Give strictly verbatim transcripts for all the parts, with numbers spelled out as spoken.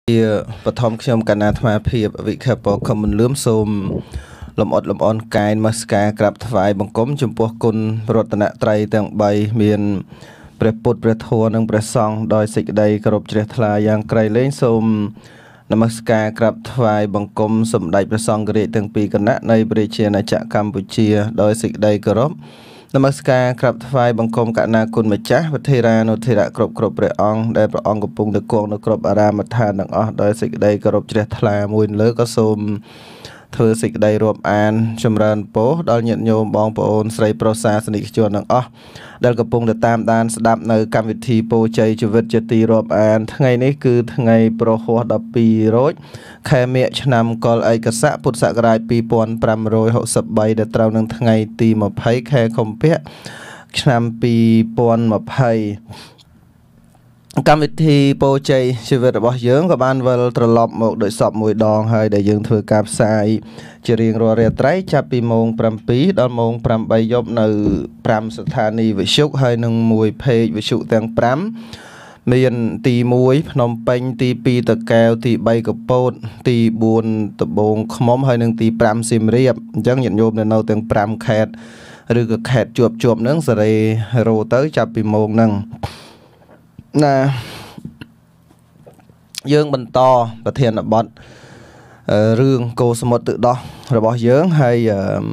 Địa bậc thom khiêm cả na thma phiệp vị khép bỏ không mình lướm xôm lầm ọt lầm on cài masca grab phải bằng cốm chùm po côn rốt nạ trai tầng bay miền bể bột bể thua nâng bể song đòi xịt đầy cà rộp trẻ thla yang cày lên xôm namaskar grab phải bằng cốm sầm đầy bể song gậy tầng pi cân nạ nơi bể chia na chạ Campuchia đòi xịt đầy cà rộp namaskar grab phải bằng cốm cả na côn mạch chá vật thề ra nô thề ra cọp cọp bể ong đại bể ong cọp bung được cuồng được cọp aram mặt than đằng ọ đòi xịt đầy cà rộp trẻ thla mùi lỡ có xôm thưa xịt đầy rộp an châm ran bố đòi nhận nhôm bong bồn sấy prosa snik chuột đằng ọ đại cọp bung được tam đan đạp nơi cam vị thi po chay chu vật chật tì rộp an ngàyนี้คือngày pro hoa đập pi rối khai miệng năm col ai cả xã put xã gài pi pon pram rồi hậu sập bay để trao nâng ngày tì mà thấy khai không biết năm pi pon mà thấy cam vị thi po chay chu vật bỏ dưỡng của ban vợ trở lọp một đội sọp mùi đòn hơi để dưỡng thừa cạp sai chỉ riêng rồi rẻ trái chắp pi mông pram pi đón mông pram bay dọc nơi pram sát thani với xúc hơi nâng mùi phê với xúc tiếng pram miền tì muối nông panh tì pi tờ kèo tì bay cặp bột tì buồn tập bồn khóm hơi nâng tì pram sim riệp chẳng nhận nhôm nên nâu tiếng pram khẹt rồi cái khẹt chuột chuột nâng rồi rồi tới chắp pi mông nâng nè dương bình to và thiền là bọn rương cô số một tự đo rồi bỏ dưỡng hay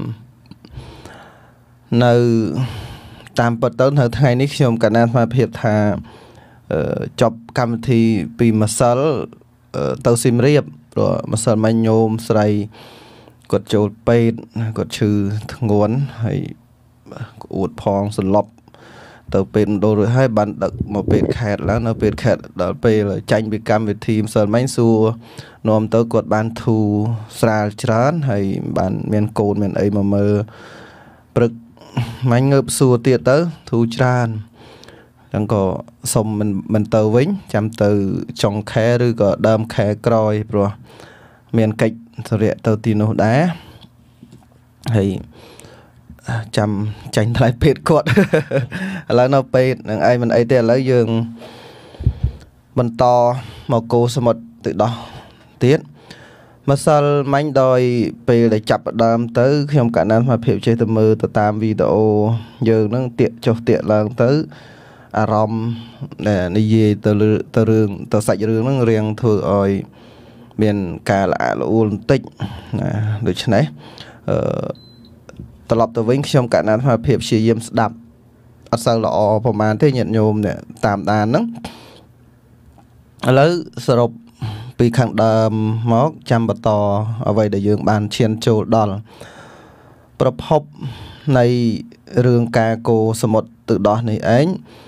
nơi tam bật tới thời ngày nít xong cả nam mà hiệp thà chọc cam thì vì mà sơ tàu sim riệp rồi mà sơ manh nhôm sợi cột chột pê cột trừ nguồn hay uột phong sờ lọc tàu pin đồ rồi hai bạn đặt một pin khẹt lá nó pin khẹt đó pin là tranh bị cam về team sờ máy xua nôm tới cột bàn thu sài chán hay bạn miền cồn miền ấy mà mơ bực máy ngợp xua tiệt tới thu tràn đang có xong mình mình tàu vĩnh chăm từ trong khe rồi có đâm khe còi rồi miền kịch rồi tàu tin nó đá hay chăm tranh lại pet cột là nó pet đằng ai mình ấy tiền lấy giường mình to màu cô số một tự đó tiết mà sao manh đòi về để chập đam tới khi ông cả năm mà phiêu chơi từ mưa từ tam video giờ nó tiện cho tiện là tới arom nè đi về từ từ rừng từ sạch rừng nó riêng thừa rồi miền cà lạ là uốn tích được chứ nàyตลอดตัววิ่งชมกันนั้นมาเพียบเชียมดับอัศลอประมาณที่nhận nhômเนี่ยตามดานนั้นแล้วสรุปปีขังเดิมมอกจำบต่อเอาไว้ได้ยืงบานเชียนโจดอลประพบในเรื่องกาโกสมุดtự đó này ấy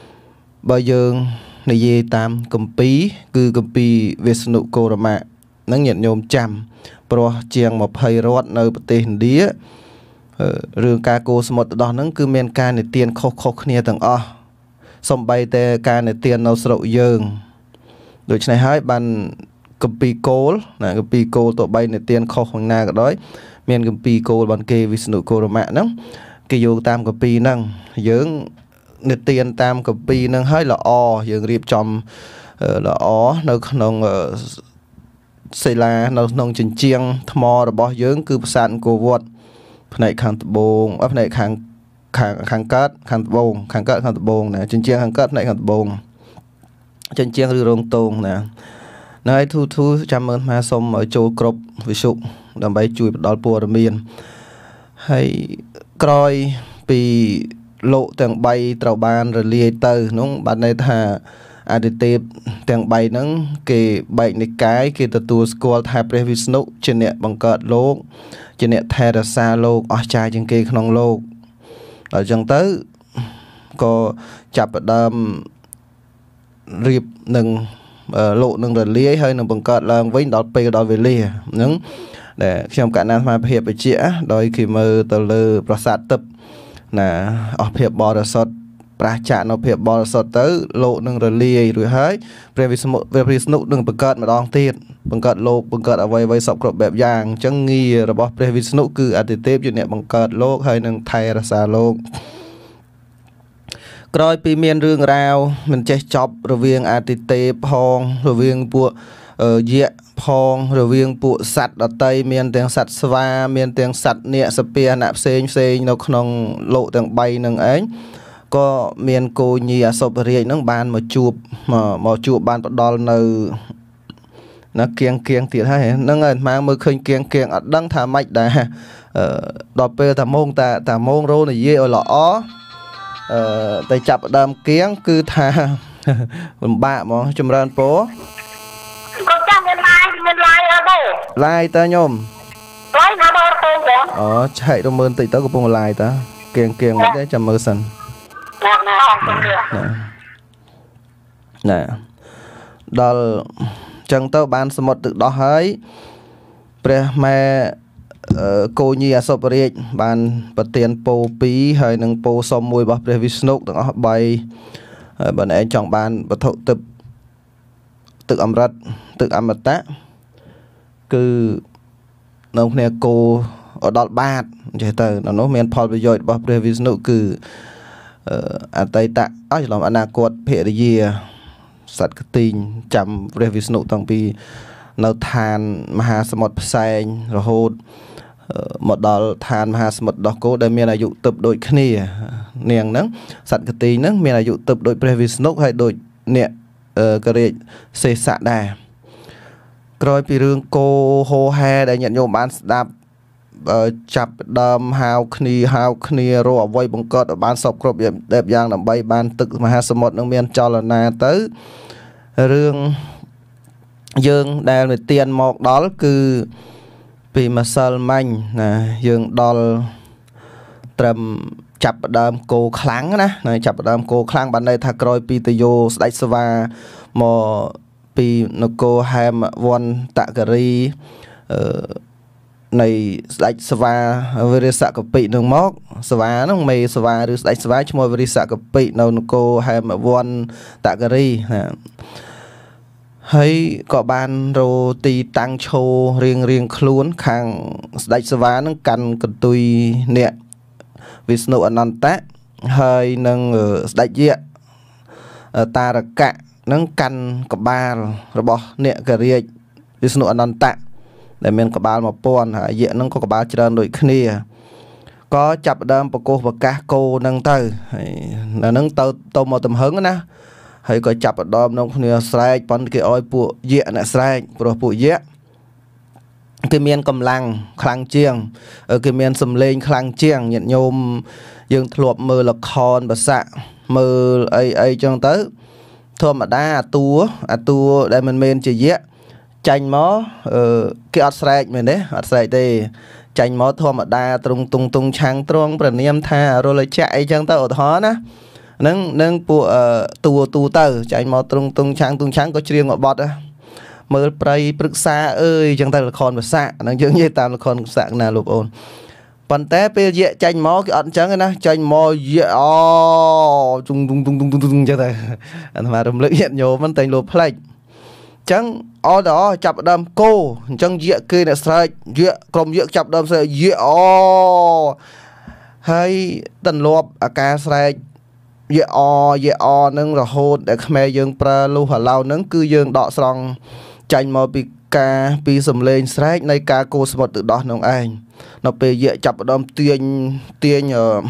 bao giờ này về tam cầm pí cứ cầm pí về snu cô ra mạ nó nhận nhôm chăm pro chiang một hay rót nơi bờ tây hình đĩaเรื่องการโกสมดดอนนั้นคือเมียนการในเตียนโคโคเนี่ยต่างอ้อสมใบแต่การในเตียนเราสระเยิงโดยใช้ให้บันกัมปีโกลนะกัมปีโกลตัวใบในเตียนโคของนาก็ได้เมียนกัมปีโกลบันเกวิสนุโกรมะนั้นกิโยตามกัมปีนั่งเยิงในเตียนตามกัมปีนั่งให้ละอเยิงรีบจอมละอในขนมเซลาในขนมจินเจียงทมอระบอเยิงคือภาษาโกวดในขังตะบงอ่ะในขังขังขังกัดขังตะบงขังกัดขังตะบงนะจริงจริงขังกัดในขังตะบงจริงจริงคือโรงตรงนะในทูทูจำเมินมาสมởโจกรบวิสุดำใบจุยดอลปัวระเมียนให้กรอยปีโลแต่งใบตราบานระเลียเตอร์น้องบัดในท่าอาดิเตปแต่งใบนั้นเกใบในกายเกตตัวสกอลไทเปรวิสนุเจเนบังเกิดโลกเจเนเทราซาโลกอชายจังเกขนองโลกแล้วจังเตอก็จับดำรีบหนึ่งโลหนึ่งเดือนเลี้ยให้หนึ่งบังเกิดลางวิ่งดอลเปย์ดอลเวลี่นั้นแต่ช่วงการนั้นมาเพียบไปเจ้าโดยคือมือตะลือประสาทตึบนะออกเพียบบอร์สดปราชาโนเพียบบอลสดเตอโลนึงเรลียหรือให้เปรวิสมุเปรวิสนุนึงประกาศมาดองตีดประกาศโลกประกาศเอาไว้ไว้สอบกรบแบบอย่างจังงีระบบเปรวิสนุคืออติเทปอยู่เนี่ยประกาศโลกให้นึงไทยรักษาโลกกรอยปีเมียนเรื่องราวมันจะจบระเวียงอติเทปพองระเวียงพวกយៈផងរវាងពួកសត្វដតីមានទាំងសត្វស្វាមានទាំងសត្វនាគសពាហនៈផ្សេងផ្សេងនៅក្នុងលោកទាំង3នឹងឯងក៏មានគោញីអសុបរាជនឹងបានមកជួបមកជួបបានផ្ដល់នៅណាគៀងគៀងទៀតហើយហ្នឹងហើយអាត្មាមើលឃើញគៀងគៀងអត់ដឹងថាម៉េចដែរដល់ពេលតាម៉ងតាតាម៉ងរោនិយាយឲ្យល្អអឺតែចាប់ដើមគៀងគឺថាលំបាកហ្មងចម្រើនពរគាត់ចាំមានឡាយមានឡាយអត់ទេឡាយតើញោមឡាយណាដល់ទៅបងអូឆែករមើលតិចទៅកំពុងឡាយតើគៀងគៀងមិនទេចាំមើលសិនណាណាអត់ទេណាដល់ចឹងទៅបានសមុទ្រទឹកដោះហើយព្រះម៉ែគោញីអសុបរាជបានប្រទានពោពីរហើយនឹងពោសុំមួយរបស់ព្រះវិស្ណុទាំងអស់3ហើយបើឯងចង់បានវត្ថុទឹកទឹកអមរិតទឹកអមតៈគឺនៅគ្នាគោដល់បាតអញ្ចឹងទៅនៅនោះមានផលប្រយោជន៍របស់ព្រះវិស្ណុគឺអតីតអស់ច្រឡំអនាគតភរិយាសត្វកទីងចាំព្រះវិស្ណុតាំងពីនៅឋានមហាសមុទ្រផ្សែងរហូតមកដល់ឋានមហាសមុទ្រដោះគោដែលមានអាយុទឹកដូចគ្នានាងហ្នឹងសត្វកទីងហ្នឹងមានអាយុទឹកដូចព្រះវិស្ណុហើយដូចអ្នកករាជសេសៈដែរក្រោយពីរឿងគោហោហែដែលញាតិញោមបានស្ដាប់ចាប់ដើមហៅគ្នាហៅគ្នារកអ្វីបង្កើតឲ្យបានសពគ្រប់បែបយ៉ាងដើម្បីបានទឹកមហាសមុទ្រនឹងមានចលនាទៅរឿងយើងដែលនិទានមកដល់គឺពីម្សិលមិញណាយើងដល់ត្រឹមចាប់ដើមគោខ្លាំងណាណាចាប់ដើមគោខ្លាំងបានន័យថាក្រោយពីតយោស្ដេចស្វាមកពីនគរហេមវ័នតករីអឺនៃស្ដេចស្វាវិរិសកពិនឹងមកស្វាហ្នឹងមេស្វាឬស្ដេចស្វាឈ្មោះវិរិសកពិនៅនគរហេមវ័នតករីណាហើយក៏បានរោទីតាំងឈោរៀងរៀងខ្លួនខាងស្ដេចស្វានឹងកាន់កន្ទុយអ្នកវិស្ណុអនន្តៈហើយនឹងស្ដេចយៈតារកៈនឹងកាន់ក្បាលរបស់អ្នកករាជវិស្ណុអនន្តៈដែលមានក្បាលមួយពាន់ហើយយៈនឹងក៏ក្បាលច្រើនដូចគ្នាក៏ចាប់ដើមប្រកោសប្រកាសគោនឹងទៅហើយនៅនឹងទៅទៅមកទំហឹងណាហើយក៏ចាប់ដមក្នុងគ្នាស្រែកប៉ុន្តែគេឲ្យពួកយៈអ្នកស្រែកព្រោះពួកយៈគេមានកម្លាំងខ្លាំងជាងគេមានសម្លេងខ្លាំងជាងញាតិញោមយើងធ្លាប់មើលល្ខោនបស័កមើលអីអីចឹងទៅធម្មតាអាតួអាតួដែលមិនមែនជាយៈចាញ់មកគេអត់ស្រែកមែនទេអត់ស្រែកទេចាញ់មកធម្មតាត្រង់តុងតុងឆាំងត្រង់ប្រនាមថារលចៈអីចឹងទៅឧទាហរណ៍ណានឹងនឹងពួកតួទូទៅចាញ់មកត្រង់តុងឆាំងតុងឆាំងក៏ច្រៀងមកបត់មើលប្រៃព្រឹក្សាអើយចឹងទៅល្ខោនភាសាហ្នឹងយើងនិយាយតាមល្ខោនភាសាណាលោកអូនប៉ុន្តែពេលយៈចាញ់មកគេអត់អញ្ចឹងទេណាចាញ់មកយៈអូទុងទុងទុងទុងទុងចឹងទៅអាត្មារំលឹកញាតិញោមមិនតែងលោផ្លេចចឹងអត់ដល់ចាប់ដើមគោអញ្ចឹងយៈគេអ្នកស្រែកយៈក្រុមយៈចាប់ដើមស្រែកយៈអូហើយទន្លាប់អាការស្រែកយៈអូយៈអូនឹងរហូតដែលខ្មែរយើងប្រើលុះឥឡូវហ្នឹងគឺយើងដកស្រង់ចាញ់មកពីការពីសំឡេងស្រែកនៃការគោសមុទ្រទឹកដោះនោះឯងនៅពេលយៈចាប់ដើមទាញទាញ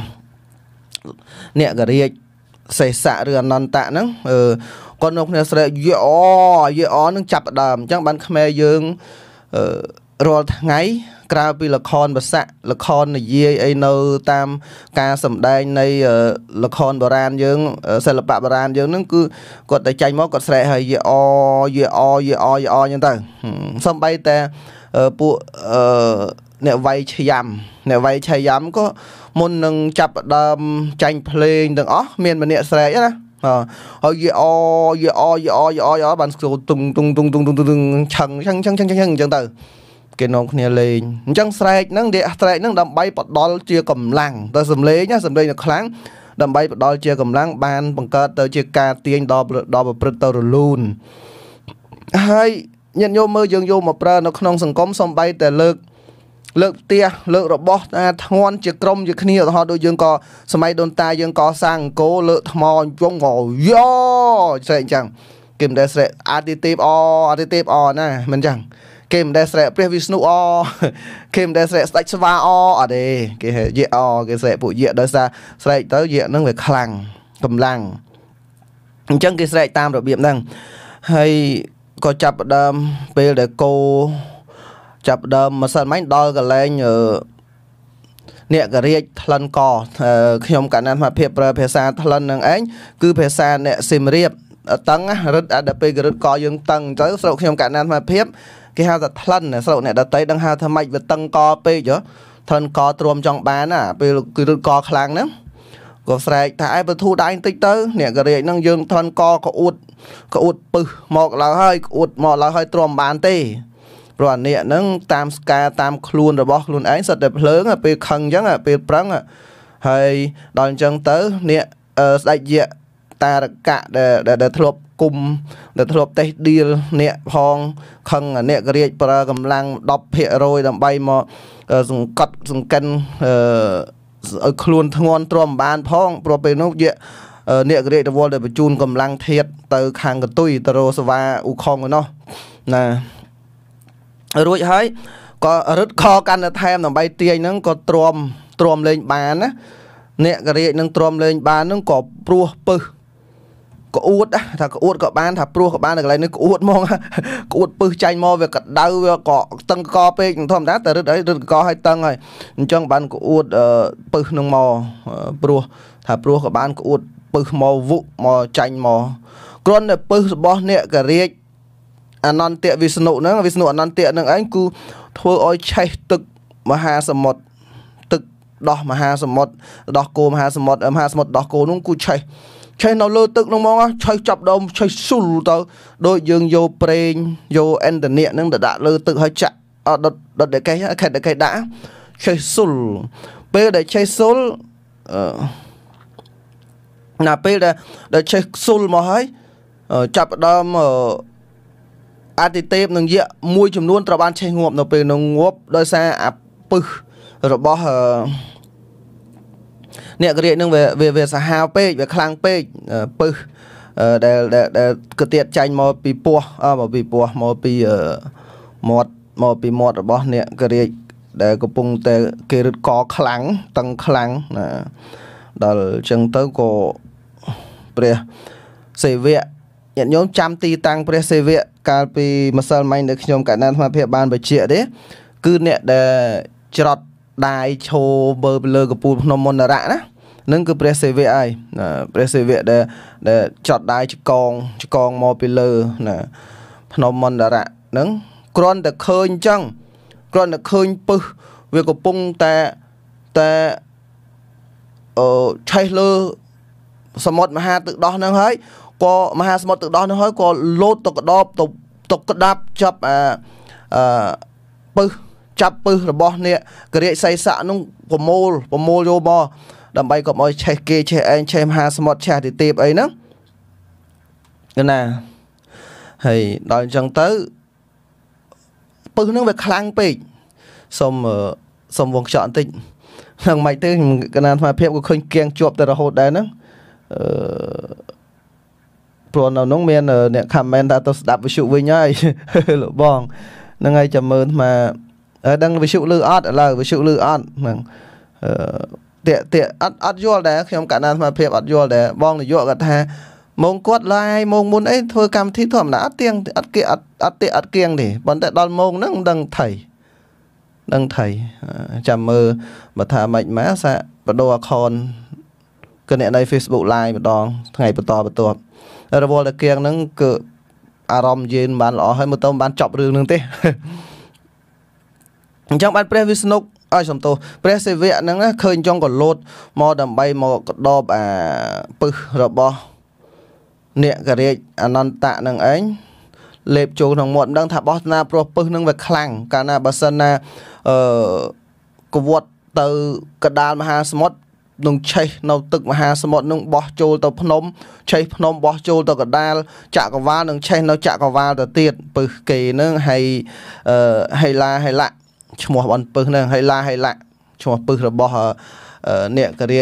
អ្នកករាជសេសៈឬអនន្តៈហ្នឹងអឺគាត់នៅគ្នាស្រែកយៈអូយៈអូនឹងចាប់ដើមអញ្ចឹងបានខ្មែរយើងអឺរាល់ថ្ងៃក្រៅពីល្ខោនបស័កល្ខោននិយាយអីនៅតាមការសម្ដែងនៃល្ខោនបុរាណយើងសិល្បៈបុរាណយើងហ្នឹងគឺគាត់តែចាញ់មកគាត់ស្រែកហើយយៈអូយៈអូយៈអូយៈអូអញ្ចឹងទៅសំបីតែពួកអឺអ្នកវាយឆាំអ្នកវាយឆាំក៏មុននឹងចាប់ដើមចាញ់ភ្លេងទាំងអស់មានម្នាក់ស្រែកណាហើយយអូយអូយអូយអូយអូបានស្គូទុងទុងទុងទុងទុងទុងឆឹងឆឹងឆឹងឆឹងឆឹងអញ្ចឹងទៅគេនាំគ្នាលេងអញ្ចឹងស្រែកហ្នឹងនិយាយស្រែកហ្នឹងដើម្បីផ្ដល់ជាកម្លាំងទៅសំលេងណាសំលេងខ្លាំងដើម្បីផ្ដល់ជាកម្លាំងបានបង្កើតទៅជាការទាញដល់ដល់ប្រព្រឹត្តទៅរលូនហើយញាតិញោមមើលយើងយកមកប្រើនៅក្នុងសង្គមសំបីតែលើកលើកផ្ទះលើករបស់អាធ្ងន់ជាក្រុមជាគ្នាឧទាហរណ៍ដូចយើងក៏សម័យដូនតាយើងក៏សាងអង្គរលើកថ្មជុំក៏យោស្រែកអញ្ចឹងគេមិនដែលស្រែកអាទិទេពអអាទិទេពអណាមិនចឹងគេមិនដែលស្រែកព្រះវិស្ណុអគេមិនដែលស្រែកស្ដេចស្វាអអត់ទេគេយៈអគេស្រែកពួកយៈដោយសារស្រែកទៅយៈហ្នឹងវាខ្លាំងកម្លាំងអញ្ចឹងគេស្រែកតាមរបៀបហ្នឹងហើយក៏ចាប់ផ្ដើមពេលដែលគោចាប់ផ្ដើមម្សិលមិញដល់កន្លែងអ្នកករាជថ្លិនកខ្ញុំកណ្ណាត់ភាពប្រើភាសាថ្លិននឹងឯងគឺភាសាអ្នកសៀមរាបតឹងរឹតដល់ពេលរឹតកយើងតឹងទៅស្រុកខ្ញុំកណ្ណាត់ភាពគេហៅថាថ្លិនស្រុកអ្នកដតីដឹងហៅថាម៉េចវាតឹងកពេកថ្លិនកទ្រាំចង់បានណាពេលគឺរឹតកខ្លាំងហ្នឹងក៏ស្រែកថាឯបធូរដៃបន្តិចទៅអ្នកករាជហ្នឹងយើងថ្លិនកក៏អួតក៏អួតពឹសមកឡើងហើយអួតមកឡើងហើយទ្រាំបានទេព្រោះអានេះហ្នឹងតាមស្ការតាមខ្លួនរបស់ខ្លួនឯងសិតតែភ្លើងពេលខឹងអញ្ចឹងពេលប្រឹងហើយដល់អញ្ចឹងទៅអ្នកស្ដេចយៈតារកៈដែលដែលធ្លាប់គុំដែលធ្លាប់តេះឌីលអ្នកផងខឹងអ្នកករាជប្រើកម្លាំង ដប់ភាគរយ ដើម្បីមកសង្កត់សង្កិនអឺឲ្យខ្លួនធ្ងន់ទ្រាំបានផងព្រោះពេលនោះយៈអ្នកករាជរវល់តែបញ្ជូនកម្លាំងធាតទៅខាងកន្ទុយទៅរសវ៉ាអ៊ូខុងឯណោះណារួចហើយក៏រឹតខកាន់តែថែមដើម្បីទាញហ្នឹងក៏ទ្រាំទ្រាំលេងបានណាអ្នកករាជនឹងទ្រាំលេងបានហ្នឹងក៏ព្រោះពឹសក៏អួតថាក៏អួតក៏បានថាព្រោះក៏បានតែកន្លែងនេះក៏អួតមកក៏អួតពឹសចាញ់មកវាក៏ដៅវាក៏តឹងកពេកធម្មតាតែរឹតអីរឹតកឲ្យតឹងហើយអញ្ចឹងបានក៏អួតពឹសនឹងមកព្រោះថាព្រោះក៏បានក៏អួតពឹសមកវុមកចាញ់មកគ្រាន់តែពឹសរបស់អ្នកករាជអនន្តវិស្ណុហ្នឹងវិស្ណុអនន្តហ្នឹងឯងគឺធ្វើឲ្យឆេះទឹកមហាសមុទ្រទឹកដោះមហាសមុទ្រដោះគោមហាសមុទ្រមហាសមុទ្រដោះគោនោះគឺឆេះឆេះនៅលើទឹកហ្នឹងហ្មងឆេះចាប់ដើមឆេះស៊ុលទៅដូចយើងយកប្រេងយកអេនតនីហ្នឹងទៅដាក់លើទឹកហើយចាក់ដុតដុតដេកេខេតដេកេដាក់ឆេះស៊ុលពេលដែលឆេះស៊ុលណាពេលដែលដែលឆេះស៊ុលមកហើយចាប់ដើមអាទិទេពនឹងយៈមួយចំនួនត្រូវបានឆេះងាប់នៅពេលនោះងាប់ដោយសារអាពឹសរបស់អ្នកករាជនឹងវាវាសាហាវពេកវាខ្លាំងពេកពឹសដែលដែលកទៀតចាញ់មកពីពោះមកពីពោះមកពីមាត់មកពីមាត់របស់អ្នកករាជដែលកំពុងតែគេរឹតកខ្លាំងតឹងខ្លាំងណាដល់អញ្ចឹងទៅក៏ព្រះសេវៈញាតិញោមចាំទីតាំងព្រះសេវៈកាលពីម្សិលមិញដែលខ្ញុំកណ្ដាលអាត្មាភាពបានបញ្ជាក់ទេគឺអ្នកដែលច្រត់ដាយឈោបើលើកពូលភ្នំមន្តរៈណានឹងគឺព្រះសេវៈហើយព្រះសេវៈដែលដែលច្រត់ដាយឆ្កងឆ្កងមកពីលើណាភ្នំមន្តរៈហ្នឹងគ្រាន់តែឃើញអញ្ចឹងគ្រាន់តែឃើញពឹសវាកំពុងតែតែអឺឆេះលើសមុទ្រមហាទឹកដោះហ្នឹងហើយក៏មហាសមុទ្រទឹកដោះហ្នឹងហើយក៏លោតទៅកដបទៅទៅក្តាប់ចាប់អាអឺពឹសចាប់ពឹសរបស់អ្នកករាជសីស័កនោះប្រមូលប្រមូលយកមកដើម្បីកុំឲ្យឆេះគេឆេះឯងឆេះមហាសមុទ្រឆេះទីទេពអីហ្នឹងណាហើយដល់អញ្ចឹងទៅពឹសហ្នឹងវាខ្លាំងពេកសុំសុំវងខ្យល់បន្តិចហ្នឹងមិនទេកណានអាត្មាភាពក៏ឃើញគៀងជាប់តែរហូតដែរហ្នឹងអឺព្រោះនៅនោះមានអ្នក comment ថាទៅស្ដាប់វិទ្យុវិញហើយលោកបងហ្នឹងហើយចាំមើលអាដឹងវិទ្យុលឺអត់ឥឡូវវិទ្យុលឺអត់ហ្នឹងអឺតាតាអត់អត់យល់ដែរខ្ញុំកណ្ដាលអាត្មាភាពអត់យល់ដែរបងនាយកគាត់ថាម៉ោងគាត់ឡាយម៉ោងមុនអីធ្វើកម្មវិធីធម្មតាអត់ទៀងអត់គេអត់អត់ទេអត់គៀងទេប៉ុន្តែដល់ម៉ោងហ្នឹងមិនដឹងថៃដឹងថៃចាំមើលបើថាម៉េចម៉ាសាបដូរអខនគណនី Facebook Live ម្ដងថ្ងៃបន្តបន្ទាប់រវល់តែគៀងហ្នឹងគឺអារម្មណ៍យើងបានល្អហើយមើលទៅបានចប់រឿងហ្នឹងទេអញ្ចឹងបានព្រះវិស្ណុឲ្យសំទោសព្រះសេវៈហ្នឹងឃើញចង់ក៏លោតមកដើម្បីមកកដបអាពឹសរបស់អ្នកករាជអនន្តៈហ្នឹងឯងលេបចូលក្នុងមាត់មិនដឹងថាបោះណាព្រោះពឹសហ្នឹងវាខ្លាំងកាលណាបើសិនណាអឺកវត្តទៅកដាលមហាសមុទ្រនឹងឆេះនៅទឹកមហាសមុទ្រនឹងបោះចូលទៅភ្នំឆេះភ្នំបោះចូលទៅកដាលចក្រវាលនឹងឆេះនៅចក្រវាលទៅទៀតពឹសគេហ្នឹងហើយអឺហេឡាហេឡាឈ្មោះបនពឹសហ្នឹងហេឡាហេឡាឈ្មោះពឹសរបស់អ្នកករាជ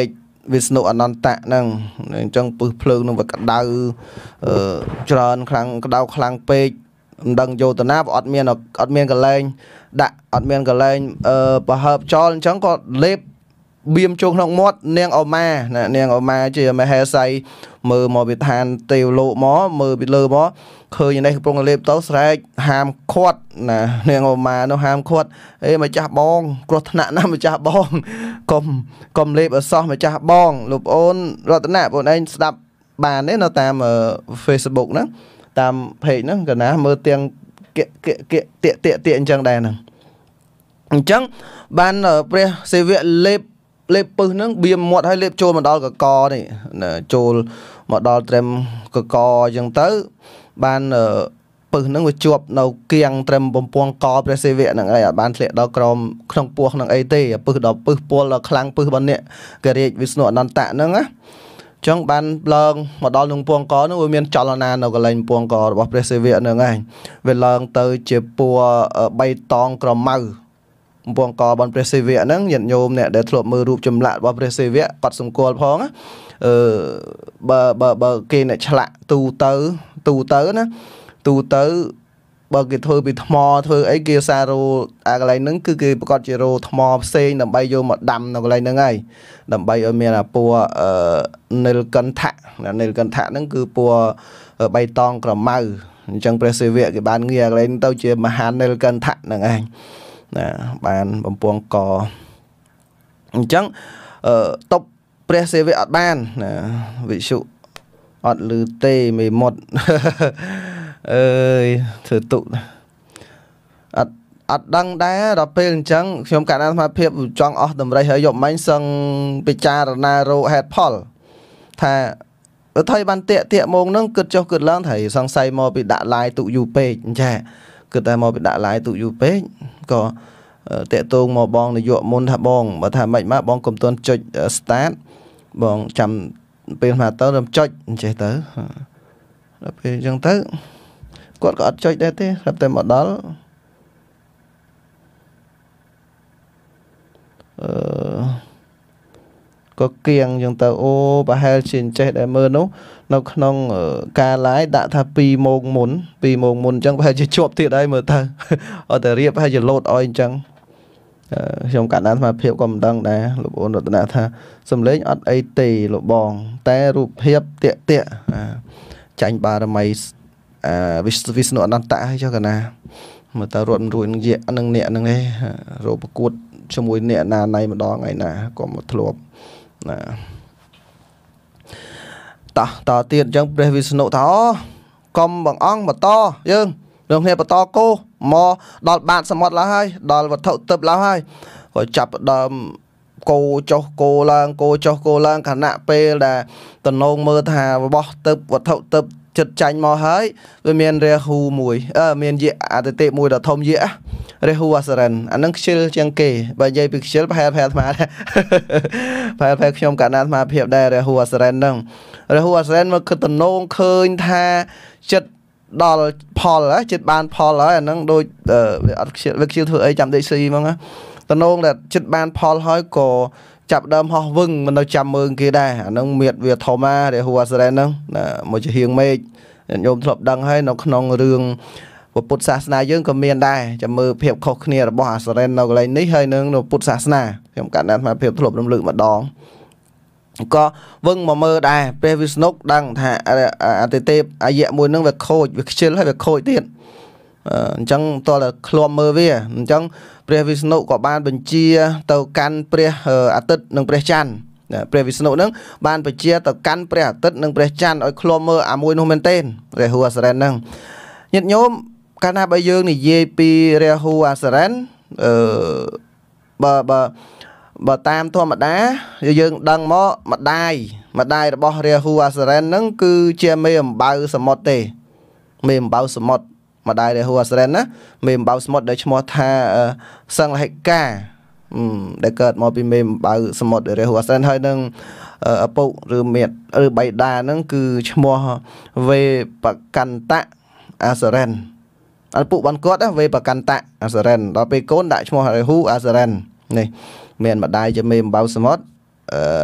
វិស្ណុអនន្តៈហ្នឹងអញ្ចឹងពឹសភ្លើងនឹងវាក្តៅអឺច្រើនខ្លាំងក្តៅខ្លាំងពេកមិនដឹងយោទៅណាអត់មានអត់មានកលែងដាក់អត់មានកលែងអឺប្រហើបចោលអញ្ចឹងក៏លេបបៀមចូលក្នុងមាត់នាងអូម៉ានាងអូម៉ាជាមហេសីមើលមកវិធានទេវលោកមកមើលពីលើមកឃើញនេះកំពុងលេបទៅស្រែកហាមខាត់ណានាងអូម៉ានោះហាមខាត់អេម្ចាស់បងគ្រោះថ្នាក់ណាស់ម្ចាស់បងកុំកុំលេបអសោះម្ចាស់បងលោកប្អូនរតនៈបងឯងស្ដាប់បានទេនៅតាម Facebook ហ្នឹងតាម page ហ្នឹងកណាមើលទាំងគិគិគិតាកតាកតាកអញ្ចឹងដែរហ្នឹងអញ្ចឹងបានព្រះសេវៈលេបលេបពឹសហ្នឹងបៀមមាត់ឲ្យលេបចូលមកដល់កកនេះចូលមកដល់ត្រឹមកកអញ្ចឹងទៅបានពឹសហ្នឹងវាជាប់នៅគៀងត្រឹមបំពង់កព្រះសេវៈហ្នឹងឯងអត់បានធ្លាក់ដល់ក្រោមក្នុងពោះហ្នឹងអីទេពឹសដល់ពឹសពលដល់ខ្លាំងពឹសរបស់អ្នកករាជវិស្ណុអនន្តៈហ្នឹងណាចឹងបានឡើងមកដល់នឹងពងកនោះវាមានចលនានៅកន្លែងពងករបស់ព្រះសេវៈហ្នឹងឯងវាឡើងទៅជាពណ៌បៃតងក្រមៅពងករបស់ព្រះសេវៈហ្នឹងញាតិញោមអ្នកដែលធ្លាប់មើលរូបចម្លាក់របស់ព្រះសេវៈគាត់សម្គាល់ផងណាអឺបើបើបើគេអ្នកឆ្លាក់ទូទៅទូទៅណាទូទៅបើគេធ្វើពីថ្មធ្វើអីគេសារោអាកន្លែងហ្នឹងគឺគេប្រកាសជារោថ្មផ្សេងដើម្បីយកមកដាំនៅកន្លែងហ្នឹងហើយដើម្បីឲ្យមានអាពណ៌អឺនិលកន្ធៈនិលកន្ធៈហ្នឹងគឺពណ៌បៃតងក្រមៅអញ្ចឹងព្រះសេវៈគេបានងារកន្លែងទៅជាមហានិលកន្ធៈហ្នឹងឯងណាបានបំពង់កអញ្ចឹងអឺតបព្រះសេវៈអត់បានណាវិសុអត់លឺទេមេមុតអើយធ្វើទុកអត់អត់ដឹងដែរដល់ពេលអញ្ចឹងខ្ញុំកាលណាស្មារតីចង់អស់តម្រៃហើយយកមិញសឹងពិចារណារកហេតុផលថាអត់ថៃបានតាកតាកមកហ្នឹងគិតចុះគិតឡើងថាសង្ស័យមកពីដាក់ឡាយទុកយូរពេកចាគិតតែមកពីដាក់ឡាយទុកយូរពេកក៏តាកតងមកបងនាយកមុនថាបងបើថាមិនមកបងកុំទាន់ចុច start បងចាំពេលមកទៅរំចុចអញ្ចេះទៅដល់ពេលអញ្ចឹងទៅគាត់ក៏អត់ចុចដែរទេស្រាប់តែមកដល់អឺក៏គៀងអញ្ចឹងទៅអូប្រហែលជាអញ្ចេះដែរមើលនោះនៅក្នុងការឡាយដាក់ថាពីរម៉ោងមុនពីរម៉ោងមុនអញ្ចឹងប្រហែលជាជាប់ទៀតហើយមើលទៅអត់តែរៀបប្រហែលជាលោតអោយអញ្ចឹងខ្ញុំកាត់តាមស្មារតីក៏មិនដឹងដែរលោកបងរតនាថាសំលេងអត់អីទេលោកបងតែរូបភាពតាកតាកចាញ់បារមីអាវិស្ណុអនន្តៈហើយចុះកណាមើលតើរត់រួយនឹងយានឹងអ្នកហ្នឹងឯងរកប្រកួតជាមួយអ្នកណាណៃម្ដងថ្ងៃណាក៏មកធ្លាប់ណាតោះតទៀតអញ្ចឹងព្រះវិស្ណុថាអូកុំបងអង្គបន្តយើងនឹងគ្នាបន្តគោមកដល់បាតសមុទ្រឡើយហើយដល់វត្ថុទឹកឡើយហើយក៏ចាប់ដើមគោចុះគោឡើងគោចុះគោឡើងខណៈពេលដែលតំណងមើលថារបស់ទឹកវត្ថុទឹកចិត្តចាញ់មកហើយវាមានរាហូមួយអឺមានយៈអតិទេពមួយដ៏ធំយៈរាហូអសរិនអានឹងខ្ជិលជាងគេបើនិយាយពីខ្ជិលប្រហែលប្រហែលអាត្មាប្រហែលប្រហែលខ្ញុំកាលណាអាត្មាភាពដែររាហូអសរិនហ្នឹងរាហូអសរិនមកគឺតំណងឃើញថាចិត្តដល់ផលចិត្តបានផលហើយអានឹងដូចវាអត់ខ្ជិលវាខ្ជិលធ្វើអីចាំដេកស៊ីហ្មងតំណងដែលចិត្តបានផលហើយក៏ចាប់ដើមហោះវឹងមិននៅចាំមើលគេដែរអានឹងមៀតវាធំណារាហូអសរិនហ្នឹងមកជាហៀងមេឃញោមធ្លាប់ដឹងហើយនៅក្នុងរឿងពុទ្ធសាសនាយើងក៏មានដែរចាំមើលភាពខុសគ្នារបស់អសរិននៅកន្លែងនេះហើយនឹងនៅពុទ្ធសាសនាខ្ញុំកាត់ណាត់មកភាពធ្លាប់រំលឹកម្ដងក៏វឹងមកមើលដែរព្រះវិស្ណុដឹងថាអតិទេពអាយៈមួយហ្នឹងវាខូចវាខ្ជិលហើយវាខូចទៀតអញ្ចឹងតើឃ្លាំមើលវាអញ្ចឹងព្រះវិស្ណុក៏បានបញ្ជាទៅកាន់ព្រះអាទិត្យនិងព្រះច័ន្ទព្រះវិស្ណុហ្នឹងបានបញ្ជាទៅកាន់ព្រះអាទិត្យនិងព្រះច័ន្ទឲ្យឃ្លាំមើលអាមួយនោះមែនទេរាហូអសរិនហ្នឹងញាតិញោមកាលណាបើយើងនិយាយពីរាហូអសរិនអឺបើបើបើតាមធម្មតាយើងដឹងមកម្ដាយម្ដាយរបស់រាហូអសរិនហ្នឹងគឺជាមេអំបៅសមុទ្រទេមេអំបៅសមុទ្រម្ដាយរាហូអសរិនណាមេអំបៅសមុទ្រដែលឈ្មោះថាសង្ហិកាដែលកើតមកពីមេអំបៅសមុទ្ររាហូអសរិនហើយនឹងឪពុកឬមេឬបៃតាហ្នឹងគឺឈ្មោះវេបកន្តៈអសរិនឪពុកបានគាត់វេបកន្តៈអសរិនដល់ពេលកូនដាក់ឈ្មោះរាហូអសរិននេះមានម្ដាយជាមេអំបៅសមុទ្រអឺ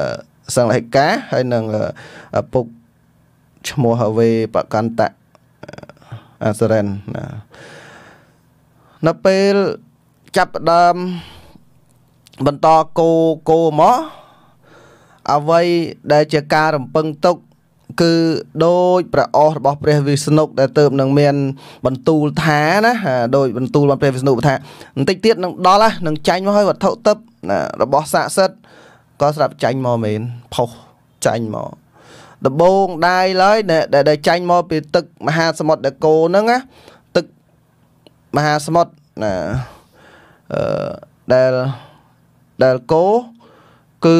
សង្ឃលេខាហើយនឹងឪពុកឈ្មោះហវេបកន្តៈអាសរិនណានៅពេលចាប់ផ្ដើមបន្តគោគោមកអ្វីដែលជាការរំពឹងទុកគឺដោយព្រះអស់របស់ព្រះវិស្ណុដែលទៅនឹងមានបន្ទូលថាណាដោយបន្ទូលរបស់ព្រះវិស្ណុថាបន្តិចទៀតនឹងដល់នឹងចាញ់មកហើយវត្ថុទឹករបស់ស័ក្តិសិទ្ធិក៏ស្រាប់ចាញ់មកមែនផុសចាញ់មកដំបងដៃឡើយដែលចាញ់មកពីទឹកមហាសមុទ្រដកូហ្នឹងណាទឹកមហាសមុទ្រណាអឺដែលដែលគោគឺ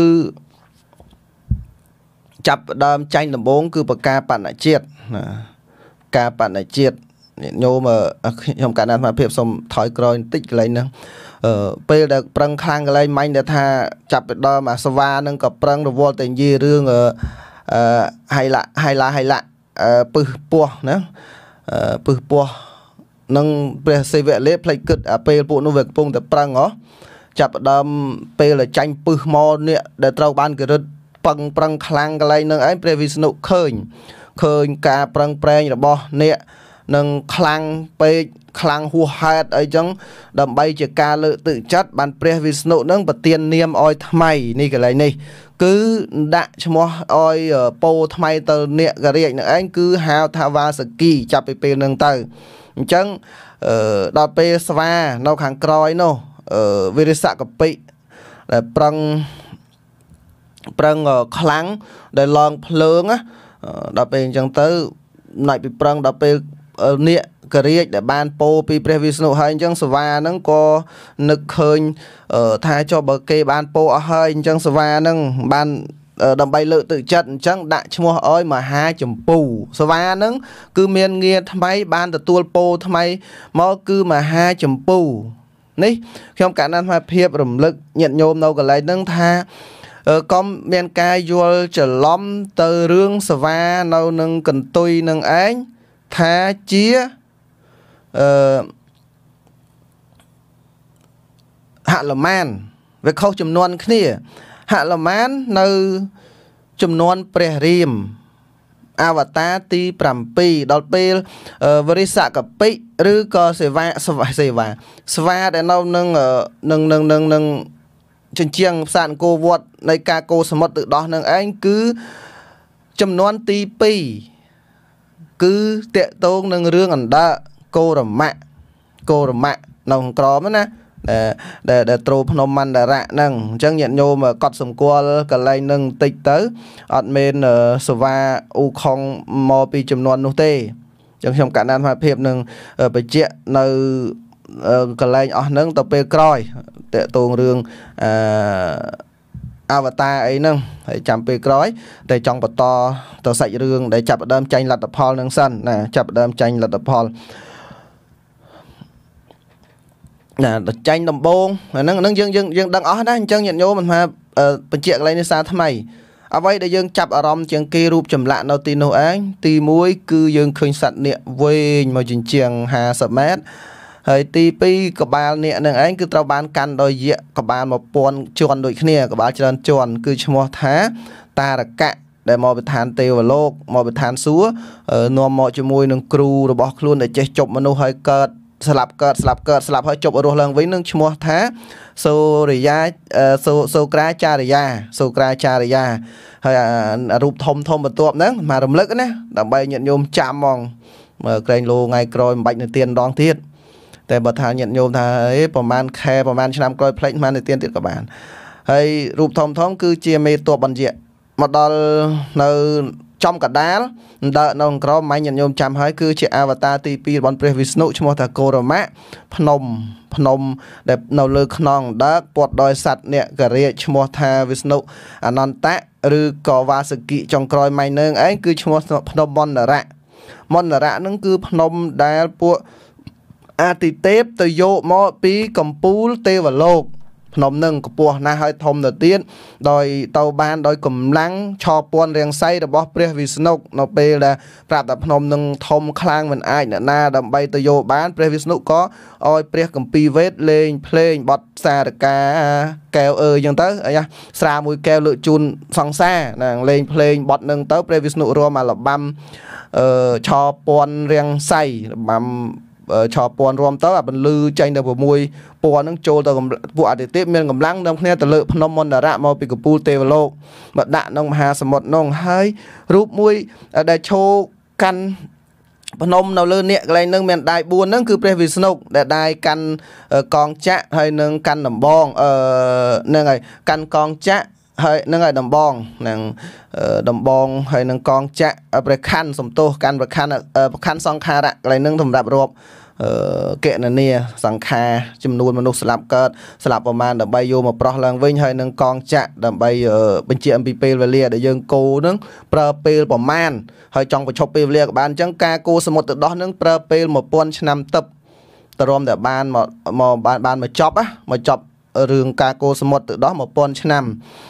ចាប់ដើមចាញ់ដំបងគឺបកាបណ្ណជាតិណាកាបណ្ណជាតិញោមខ្ញុំកាលណាអាភិបសុំថយក្រោយបន្តិចកន្លែងហ្នឹងអឺពេលដែលប្រឹងខាងកន្លែងមាញ់ដែលថាចាប់ពីដើមអាសវ៉ាហ្នឹងក៏ប្រឹងរវល់តែនិយាយរឿងអឺហៃឡាហៃឡាហៃឡាពឹសពោះណាពឹសពោះនឹងព្រះសិវៈលេផ្លេចគិតអាពេលពួកនោះវាកំពុងតែប្រឹងហ៎ចាប់ដើមពេលចាញ់ពឹសមកនេះដែលត្រូវបានគេរឹតពឹងប្រឹងខ្លាំងកន្លែងនឹងឯងព្រះវិស្ណុឃើញឃើញការប្រឹងប្រែងរបស់អ្នកនឹងខ្លាំងពេកខ្លាំងហួសហេតុអីចឹងដើម្បីជាការលើកទឹកចិត្តបានព្រះវិស្ណុនឹងប្រទាននាមឲ្យថ្មីនេះកន្លែងនេះគឺដាក់ឈ្មោះឲ្យពោថ្មីទៅអ្នកករាជនឹងឯងគឺហៅថាវាសគីចាប់ពីពេលនឹងទៅអញ្ចឹងដល់ពេលស្វានៅខាងក្រោយនោះវិរិសកពិដែលប្រឹងប្រឹងខ្លាំងដែលឡងភ្លើងដល់ពេលអញ្ចឹងទៅណៃពីប្រឹងដល់ពេលនាគករាជដែលបានពោពីព្រះវិស្ណុហើយអញ្ចឹងសវ៉ាហ្នឹងក៏នឹកឃើញថាចុះបើគេបានពោអស់ហើយអញ្ចឹងសវ៉ាហ្នឹងបានដើម្បីលើកទឹកចិត្តអញ្ចឹងដាក់ឈ្មោះឲ្យមហាចម្ពូសវ៉ាហ្នឹងគឺមានងារថ្មីបានទទួលពោថ្មីមកគឺមហាចម្ពូនេះខ្ញុំកណ្ដាលថាភាពរំលឹកញាតិញោមនៅកន្លែងហ្នឹងថាកុំមានការយល់ច្រឡំទៅរឿងសវ៉ានៅនឹងកន្ទុយនឹងឯងថាជាអឺហនុមានវាខុសចំនួនគ្នាហនុមាននៅចំនួនព្រះរាមអវតារទី7ដល់ពេលវរិសកពិឬក៏សេវាសេវាសេវាស្វាដែលនៅនឹងនឹងនឹងនឹងនឹងជញ្ជាំងផ្សារអង្គរវត្តនៃការកោសមុទ្រទឹកដោះនឹងឯងគឺចំនួនទី2គឺតកតងនឹងរឿងអណ្ដើកោរមៈកោរមៈនៅក្នុងក្រមណាដែលដែលត្រូភ្នំមណ្ឌរៈហ្នឹងអញ្ចឹងញាតិញោមកត់សម្គាល់កន្លែងហ្នឹងបន្តិចទៅអត់មានសវ៉ាអ៊ូខុងមកពីចំនួននោះទេអញ្ចឹងខ្ញុំកណ្ដាលថាភាពនឹងបញ្ជាក់នៅកន្លែងអស់ហ្នឹងទៅពេលក្រោយតកតងរឿងអឺអវតារអីហ្នឹងហើយចាំពេលក្រោយតែចង់បន្តទៅសាច់រឿងដែលចាប់ផ្ដើមចាញ់លទ្ធផលហ្នឹងសិនណាចាប់ផ្ដើមចាញ់លទ្ធផលណាចាញ់ដំបងហ្នឹងហ្នឹងយើងយើងយើងដឹងអស់ណាអញ្ចឹងញាតិញោមមិនថាបញ្ជាក់កន្លែងនេះសារថ្មីអ្វីដែលយើងចាប់អារម្មណ៍ជាងគេរូបចម្លាក់នៅទីនោះឯងទី1គឺយើងឃើញសត្វនាគវែងមកជញ្ជាំងห้าสิบម៉ែត្រហើយទី2ក្បាលនាគនឹងឯងគឺត្រូវបានកាន់ដោយយក្សក្បាលmộtពាន់ជាន់ដូចគ្នាក្បាលច្រើនជាន់គឺឈ្មោះថាតារកៈដែលមកពីឋានទេវលោកមកពីឋានសួគ៌នាំមកជាមួយនឹងគ្រូរបស់ខ្លួនដែលចេះជប់មនុស្សហើយកើតស្លាប់កើតស្លាប់កើតស្លាប់ហើយជប់រស់ឡើងវិញនឹងឈ្មោះថាសូរិយាសូសូក្រាចារ្យាសូក្រាចារ្យាហើយរូបធំធំបន្ទាប់ហ្នឹងមករំលឹកណាដើម្បីញាតិញោមចាំហ្មងក្រែងលោថ្ងៃក្រោយមិនបាច់នៅទៀនដងទៀតតែបើថាញាតិញោមថាអេប្រហែលខែប្រហែលឆ្នាំក្រោយផ្លេចមិននៅទៀនទៀតក៏បានហើយរូបធំធំគឺជាមេតបបញ្ជាមកដល់នៅចំកដាលដើរនៅក្នុងក្រមម៉ែញាតិញោមចាំហើយគឺជាអវតារទី2របស់ព្រះវិស្ណុឈ្មោះថាកោរមៈភ្នំភ្នំដែលនៅលើខ្នងដើកព័ទ្ធដោយសត្វអ្នកករាជឈ្មោះថាវិស្ណុអនន្តៈឬក៏វាសគិចុងក្រោយម៉ែនឹងឯងគឺឈ្មោះភ្នំមន្តរៈមន្តរៈនឹងគឺភ្នំដែលពួកអាទិទេពទៅយកមកពីកំពូលទេវលោកភ្នំនឹងកម្ពស់ណាស់ហើយធំទៅទៀតដោយទៅបានដោយកម្លាំងឆោពាន់រាងសីរបស់ព្រះវិស្ណុនៅពេលដែលប្រាប់ថាភ្នំនឹងធំខ្លាំងមិនអាចអ្នកណាដើម្បីទៅយកបានព្រះវិស្ណុក៏ឲ្យព្រះគម្ពីរវេទលេងភ្លេងបទសារកាកែវអើយអញ្ចឹងទៅអីស្រាមួយកែវលើកជូនសង្សារណាលេងភ្លេងបទនឹងទៅព្រះវិស្ណុរួមអាលបាំអឺឆោពាន់រាងសីលបាំឆោពាន់រួមទៅអាបន្លឺចេញទៅ6ពណ៌ហ្នឹងចូលទៅពួកអាទិទេពមានកម្លាំងនាំគ្នាទៅលើភ្នំមន្តរៈមកពីកពូលទេវលោកមកដាក់ក្នុងមហាសមុទ្រនោះហើយរូបមួយដែលឈោកាន់ភ្នំនៅលើអ្នកកន្លែងហ្នឹងមានដៃបួនហ្នឹងគឺព្រះវិស្ណុដែលដៃកាន់កងចក្រហើយនឹងកាន់ដំបងអឺហ្នឹងហើយកាន់កងចក្រហើយនឹងឲ្យដំបងនឹងដំបងហើយនឹងកងចក្រព្រះខ័នសំទោសកាន់ព្រះខ័នព្រះខ័នសង្ខារៈកន្លែងហ្នឹងសម្រាប់រាប់កណនីសង្ខារចំនួនមនុស្សស្លាប់កើតស្លាប់ប្រមាណដើម្បីយកមកប្រោះឡើងវិញហើយនឹងកងចក្រដើម្បីបញ្ជាក់អំពីពេលវេលាដែលយើងគោហ្នឹងប្រើពេលប្រមាណហើយចង់បញ្ឈប់ពេលវេលាក៏បានអញ្ចឹងការគោសមុទ្រទៅដោះហ្នឹងប្រើពេល1000ឆ្នាំទឹកតរំតែបានមកមកបានបានមកចប់ណាមកចប់រឿងការគោសមុទ្រទៅដោះ1000ឆ្នាំ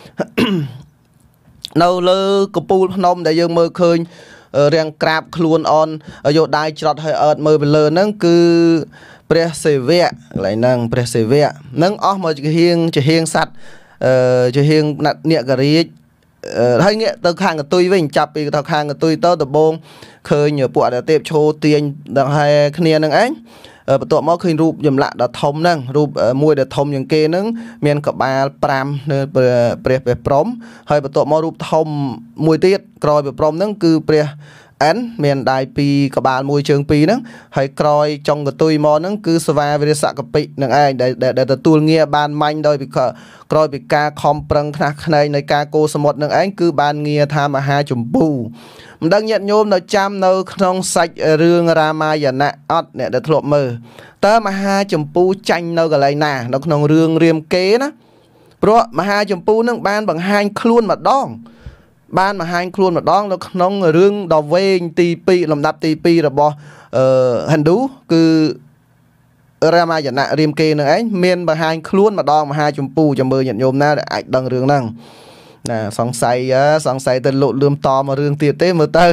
នៅលើកពូលភ្នំដែលយើងមើលឃើញរាងក្រាបខ្លួនអនយកដៃច្រត់ឲ្យអើតមើលទៅលើហ្នឹងគឺព្រះសិវៈកន្លែងហ្នឹងព្រះសិវៈហ្នឹងអស់មកជាហៀងជាហៀងសัตว์អឺជាហៀងនាគរាជហើយងាកទៅខាងកតុយវិញចាប់ពីទៅខាងកតុយទៅដំបងឃើញពួកអាទិទេពឈោទាញដល់ហើយគ្នានឹងឯងបន្ទាប់មកឃើញរូបចម្លាក់ដ៏ធំហ្នឹងរូបមួយដែលធំជាងគេហ្នឹងមានកបាល5នៅព្រះព្រះព្រំហើយបន្ទាប់មករូបធំមួយទៀតក្រោយព្រះព្រំហ្នឹងគឺព្រះអិនមានដៃ2ក្បាលមួយជើង2ហ្នឹងហើយក្រោយចុងកតុយមកហ្នឹងគឺសវាវិរិសកពិនឹងឯងដែលទទួលងារបានមាញ់ដោយពីក្រោយពីការខំប្រឹងខ្នះខ្នែងនៃការគោសមុទ្រនឹងឯងគឺបានងារថាមហាចម្ពូមិនដឹងញាតិញោមនៅចាំនៅក្នុងសាច់រឿងរាមាយណៈអត់អ្នកដែលធ្លាប់មើលតើមហាចម្ពូចាញ់នៅកន្លែងណានៅក្នុងរឿងរាមកេរ្តិ៍ណាព្រោះមហាចម្ពូនឹងបានបង្ហាញខ្លួនម្ដងបានបង្ហាញខ្លួនម្ដងនៅក្នុងរឿងដ៏វែងទី2លំដាប់ទី2របស់អឺ Hindu គឺរាមាយណៈរាមកេរ្តិ៍នឹងឯងមានបង្ហាញខ្លួនម្ដងមហាចម្ពូចាំមើលញាតិញោមណាដែលអាចដឹងរឿងហ្នឹងណាសង្ស័យសង្ស័យទៅលោកលឿមតមករឿងទៀតទេមើលទៅ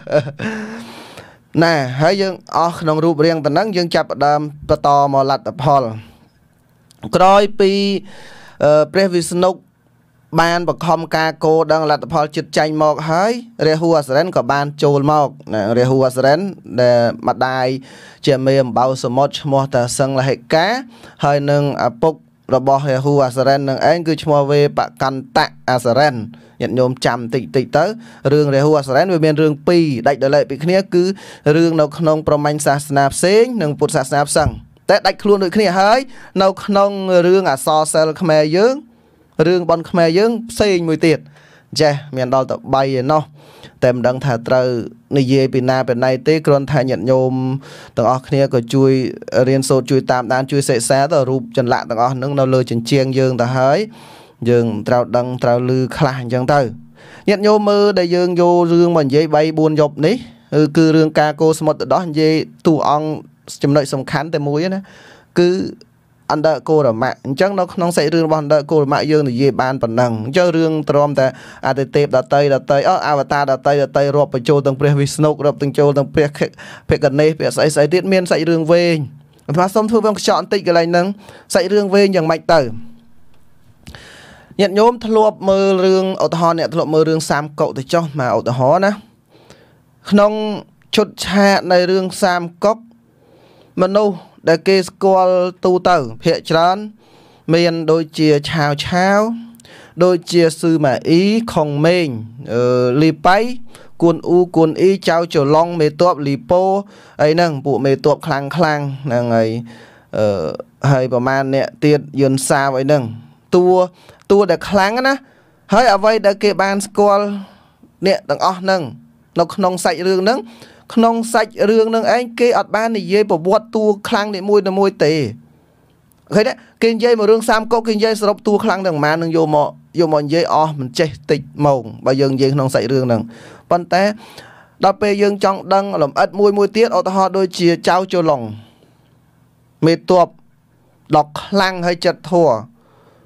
ណាហើយយើងអស់ក្នុងរូបរាងប៉ុណ្ណឹងយើងចាប់ផ្ដើមបន្តមកលទ្ធផលក្រោយពីព្រះវិស្ណុបានបង្ខំការគោដឹងលទ្ធផលចិត្តចាញ់មកហើយរាហូអសរិនក៏បានចូលមកណារាហូអសរិនដែលម្ដាយជាមេអំបៅសមុទ្រឈ្មោះតាសឹងលហិកាហើយនឹងឪពុករបស់រាហូអសរិននឹងឯងគឺឈ្មោះវេបកន្តៈអសរិនញាតិញោមចាំតិចតិចទៅរឿងរាហូអសរិនវាមានរឿងពីរដាច់ដោយឡែកពីគ្នាគឺរឿងនៅក្នុងព្រហ្មញ្ញសាសនាផ្សេងនិងពុទ្ធសាសនាផ្សេងតែដាច់ខ្លួនដូចគ្នាហើយនៅក្នុងរឿងអក្សរសិល្ប៍ខ្មែរយើងរឿងបនខ្មែរយើងផ្សេងមួយទៀតចេះមានដល់ទៅ3ឯណោះតែមិនដឹងថាត្រូវនិយាយពីណាពីណៃទេគ្រាន់ថាញាតិញោមទាំងអស់គ្នាក៏ជួយរៀនសូត្រជួយតាមដានជួយសិក្សាទៅរូបចន្លាក់ទាំងអស់ហ្នឹងនៅលើជញ្ជាំងយើងទៅហើយយើងត្រូវដឹងត្រូវឮខ្លះអញ្ចឹងទៅញាតិញោមមើលដែលយើងយករឿងមកនិយាយ3 4យប់នេះគឺរឿងការគោសមុទ្រទៅដោះនិយាយទូអង្គចំណុចសំខាន់តែមួយណាគឺអន្តរគោរមៈអញ្ចឹងនៅក្នុងសាច់រឿងរបស់អន្តរគោរមៈយើងនិយាយបានប៉ុណ្ណឹងអញ្ចឹងរឿងទ្រាំតែអាទិទេពដតីដតីអអវតារដតីដតីរាប់បញ្ចូលទាំងព្រះវិស្ណុរាប់ទាំងចូលទាំងព្រះភគណេសព្រះស្អីស្អីទៀតមានសាច់រឿងវែងអាត្មាសូមធ្វើវងខ្យល់បន្តិចកន្លែងហ្នឹងសាច់រឿងវែងយ៉ាងម៉េចទៅញាតិញោមធ្លាប់មើលរឿងឧទាហរណ៍អ្នកធ្លាប់មើលរឿងសាមកុទៅចុះមកឧទាហរណ៍ណាក្នុងឈុតឆាកនៃរឿងសាមកុកមនុស្សដែលគេស្គាល់ទូទៅភាគច្រើនមានដូចជាឆាវឆាវដូចជាស៊ឺម៉ាអ៊ីខុងម៉េងអឺលីប៉ៃគួនអ៊ូគួនអ៊ីចៅចឡុងមេតបលីប៉ូអីហ្នឹងពួកមេតបខ្លាំងខ្លាំងហ្នឹងហើយអឺហើយប្រហែលអ្នកទៀតយន្តសាវអីហ្នឹងតួតួដែលខ្លាំងណាហើយអ្វីដែលគេបានស្គាល់អ្នកទាំងអស់ហ្នឹងនៅក្នុងសាច់រឿងហ្នឹងក្នុងសាច់រឿងនឹងឯងគេអត់បាននិយាយប្រវត្តិតួខ្លាំងនីមួយៗទេឃើញទេគេនិយាយមករឿងសាមកុកគេនិយាយសរុបតួខ្លាំងទាំងប៉ុន្មាននឹងយកមកយកមកនិយាយអស់មិនចេះតិចម៉ោងបើយើងនិយាយក្នុងសាច់រឿងហ្នឹងប៉ុន្តែដល់ពេលយើងចង់ដឹងលម្អិតមួយមួយទៀតឧទាហរណ៍ដូចជាចៅជឡុងមេតបដកខ្លាំងហើយចិត្តធัว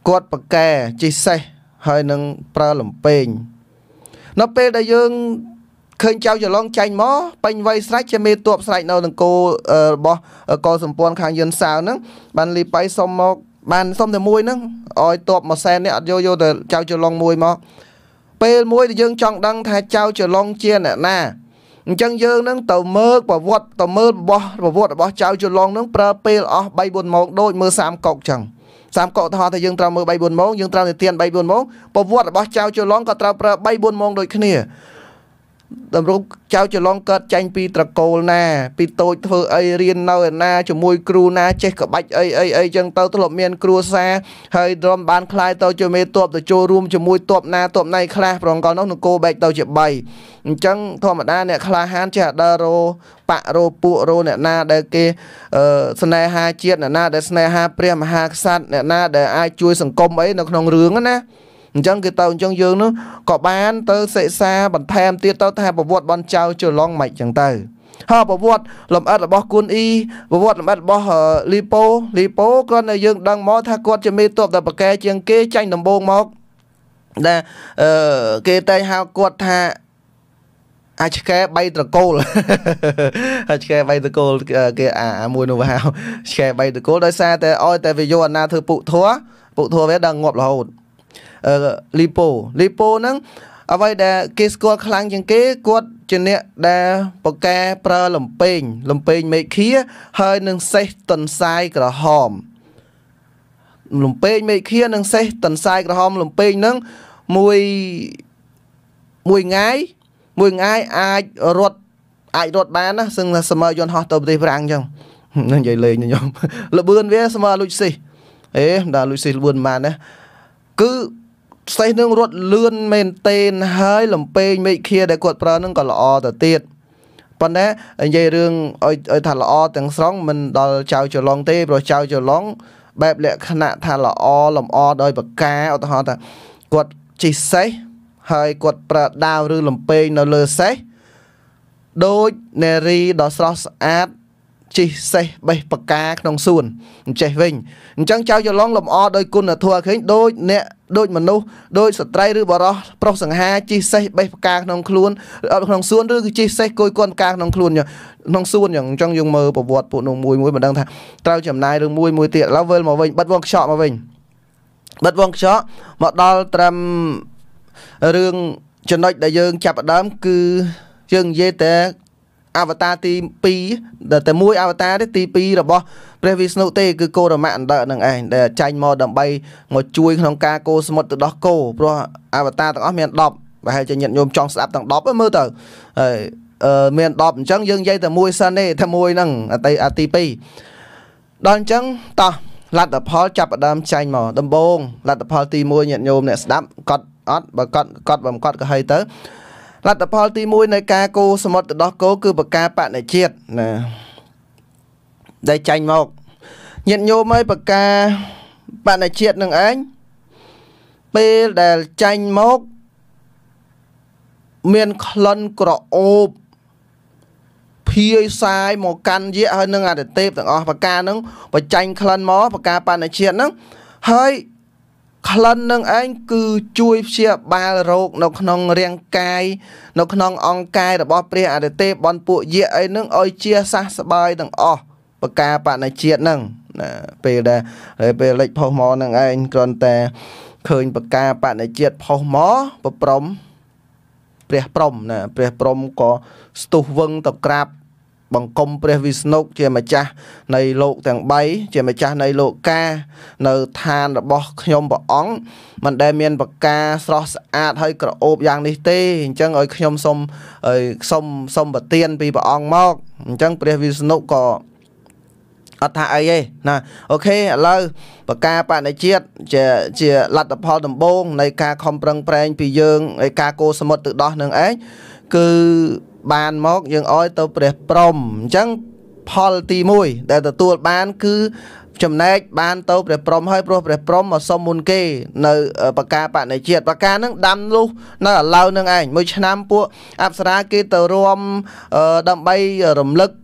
គាត់បកែជីសេះហើយនឹងប្រើលំពេងនៅពេលដែលយើងឃើញចៅច្រឡងចាញ់មកពេញវ័យស្រេចជាមេតួបស្រេចនៅនឹងគោរបស់កោសម្ព័ន្ធខាងយិនសាវហ្នឹងបានលីបៃសុំមកបានសុំតែមួយហ្នឹងឲ្យតបមួយសែននេះអត់យកយកតែចៅច្រឡងមួយមកពេលមួយដែលយើងចង់ដឹងថាចៅច្រឡងជាអ្នកណាអញ្ចឹងយើងនឹងទៅមើលប្រវត្តិទៅមើលរបស់ប្រវត្តិរបស់ចៅច្រឡងនឹងប្រើពេលអស់3 4ម៉ោងដូចមើលសាមកុកអញ្ចឹងសាមកុកថាថាយើងត្រូវមើល3 4ម៉ោងយើងត្រូវនិទាន3 4ម៉ោងប្រវត្តិរបស់ចៅច្រឡងក៏ត្រូវប្រើ3 4ម៉ោងដូចគ្នាតម្រូវចៅច្រឡងកើតចាញ់ពីត្រកូលណាពីតូចធ្វើអីរៀននៅឯណាជាមួយគ្រូណាចេះក្បាច់អីអីអីចឹងទៅធ្លាប់មានគ្រួសារហើយរំបានខ្លាយទៅជាមេតបទៅចូលរួមជាមួយតបណាតបណៃខ្លះប្រងកលនោះនគរបែកទៅជាបីអញ្ចឹងធម្មតាអ្នកក្លាហានចេះដើររោបៈរោពួករោអ្នកណាដែលគេស្នេហាជាតិអ្នកណាដែលស្នេហាព្រះមហាក្សត្រអ្នកណាដែលអាចជួយសង្គមអីនៅក្នុងរឿងណាអញ្ចឹងគេទៅអញ្ចឹងយើងនោះក៏បានទៅសិក្សាបន្ថែមទៀតទៅថាប្រវត្តិបនចៅច្រឡងមិនអញ្ចឹងទៅហើយប្រវត្តិលំអិតរបស់គុនអ៊ីប្រវត្តិលំអិតរបស់លីប៉ូលីប៉ូគ្រាន់តែយើងដឹងមកថាគាត់ជាមេតបតែប្រកែជាងគេចាញ់ដំបូងមកដែលអឺគេតែងហៅគាត់ថាអាចឆ្កែបីត្រកូលអាចឆ្កែបីត្រកូលគេអាមួយនោះហៅឆ្កែបីត្រកូលដោយសារតែឲ្យតែវាយកអាណាធ្វើពុធัวពុធัวវាដល់ងាប់រហូតអឺលីប៉ូលីប៉ូហ្នឹងអ្វីដែលគេស្គាល់ខ្លាំងជាងគេគាត់ជាអ្នកដែលបកកែប្រើលំពេងលំពេងមេឃាហើយនឹងសេះតន្សាយក្រហមលំពេងមេឃានឹងសេះតន្សាយក្រហមលំពេងហ្នឹងមួយមួយថ្ងៃមួយថ្ងៃអាចរត់អាចរត់បានណាសឹងថាស្មើយន្តហោះទៅប្រទេសប្រាំងអញ្ចឹងនិយាយលេងខ្ញុំលបឿនវាស្មើលុចស៊ីអេដល់លុចស៊ីលបឿនបានណាគឺសេះនឹងរត់លឿនមែនតេនហើយលំពេងមេឃាដែលគាត់ប្រើនឹងក៏ល្អទៅទៀតប៉ុន្តែនិយាយរឿងឲ្យឲ្យថាល្អទាំងស្រុងមិនដល់ចៅច្រឡងទេព្រោះចៅច្រឡងបែបលក្ខណៈថាល្អលំអដោយបកាឧទាហរណ៍ថាគាត់ជីសេះហើយគាត់ប្រើដាវឬលំពេងនៅលើសេះដូចនារីដ៏ស្រស់ស្អាតជីសេះបេះបកាក្នុងសួនអញ្ចេះវិញអញ្ចឹងចៅច្រឡងលំអដោយគុណធម៌ឃើញដូចអ្នកដូចមនុស្សដូចស្ត្រីឬបរោះប្រុសសង្ហាជីសេះបេះបកាក្នុងខ្លួនក្នុងសួនឬគឺជីសេះគួយគន់កាក្នុងខ្លួនក្នុងសួនអញ្ចឹងយើងមើលប្រវត្តិពួកនោះមួយមួយមិនដឹងថាត្រូវចំណាយរឿងមួយមួយទៀតឥឡូវវិលមកវិញបិទវងខ្យក់មកវិញបិទវងខ្យក់មកដល់ត្រឹមរឿងចំណុចដែលយើងចាប់ផ្ដើមគឺយើងនិយាយតែអវតារទី2ដែលតែមួយអវតារទេទី2របស់ព្រះវិស្ណុទេគឺគោរមៈអណ្ដើនឹងឯងដែលចាញ់មកដើម្បីមកជួយក្នុងការកោសមុទ្រទៅដោះគោព្រោះអវតារទាំងអស់មាន10ប្រហែលជាញាតិញោមចង់ស្ដាប់ទាំង10មើលទៅហើយអឺមាន10អញ្ចឹងយើងនិយាយតែមួយសិនទេតែមួយហ្នឹងអាទី2ដល់អញ្ចឹងតោះលទ្ធផលចាប់ផ្ដើមចាញ់មកដំបូងលទ្ធផលទី1ញាតិញោមអ្នកស្ដាប់កត់អត់បើកត់កត់បើមិនកត់ក៏ហើយទៅលទ្ធផលទី1នៃការគោសមុទ្រទៅដោះគោគឺបកាបណិជាតិណាដែលចាញ់មកញាតិញោមឲ្យបកាបណិជាតិនឹងឯងពេលដែលចាញ់មកមានក្លិនក្រអូបភាយសាយមកកាន់យៈហើយនឹងអតិទេពទាំងអស់បកានឹងបញ្ចាញ់ក្លិនមកបកាបណិជាតិហ្នឹងហើយក្លិននឹងឯងគឺជួយព្យាបាលរោគនៅក្នុងរាងកាយនៅក្នុងអង្គកាយរបស់ព្រះអតិទេពបនពួកយៈអីហ្នឹងឲ្យជាសះស្បើយទាំងអស់បកាបណិជាតិហ្នឹងណាពេលដែលពេលលេចផុសមកហ្នឹងឯងគ្រាន់តែឃើញបកាបណិជាតិផុសមកប្រព្រំព្រះព្រំណាព្រះព្រំក៏ស្ទុះវឹងទៅក្រាបបង្គំព្រះវិស្ណុជាម្ចាស់នៃលោកទាំង3ជាម្ចាស់នៃលោកកានៅឋានរបស់ខ្ញុំព្រះអង្គមិនដែលមានបកាស្រស់ស្អាតហើយក្រអូបយ៉ាងនេះទេអញ្ចឹងឲ្យខ្ញុំសូមសូមសូមប្រទានពីព្រះអង្គមកអញ្ចឹងព្រះវិស្ណុក៏អត់ថាអីទេណាអូខេឥឡូវបកាបណិជាតិជាជាលទ្ធផលដំបូងនៃការខំប្រឹងប្រែងពីយើងឯការកោសមុទ្រទៅដោះនឹងឯងគឺបានមកយើងឲ្យទៅព្រះព្រំអញ្ចឹងផលទី1ដែលទទួលបានគឺចំណែកបានទៅព្រះព្រំហើយព្រោះព្រះព្រំមកសុំមុនគេនៅបកាបណិជាតិបកានឹងដាំលុះនៅឥឡូវនឹងឯងមួយឆ្នាំពួកអប្សរាគេទៅរួមដើម្បីរំលឹក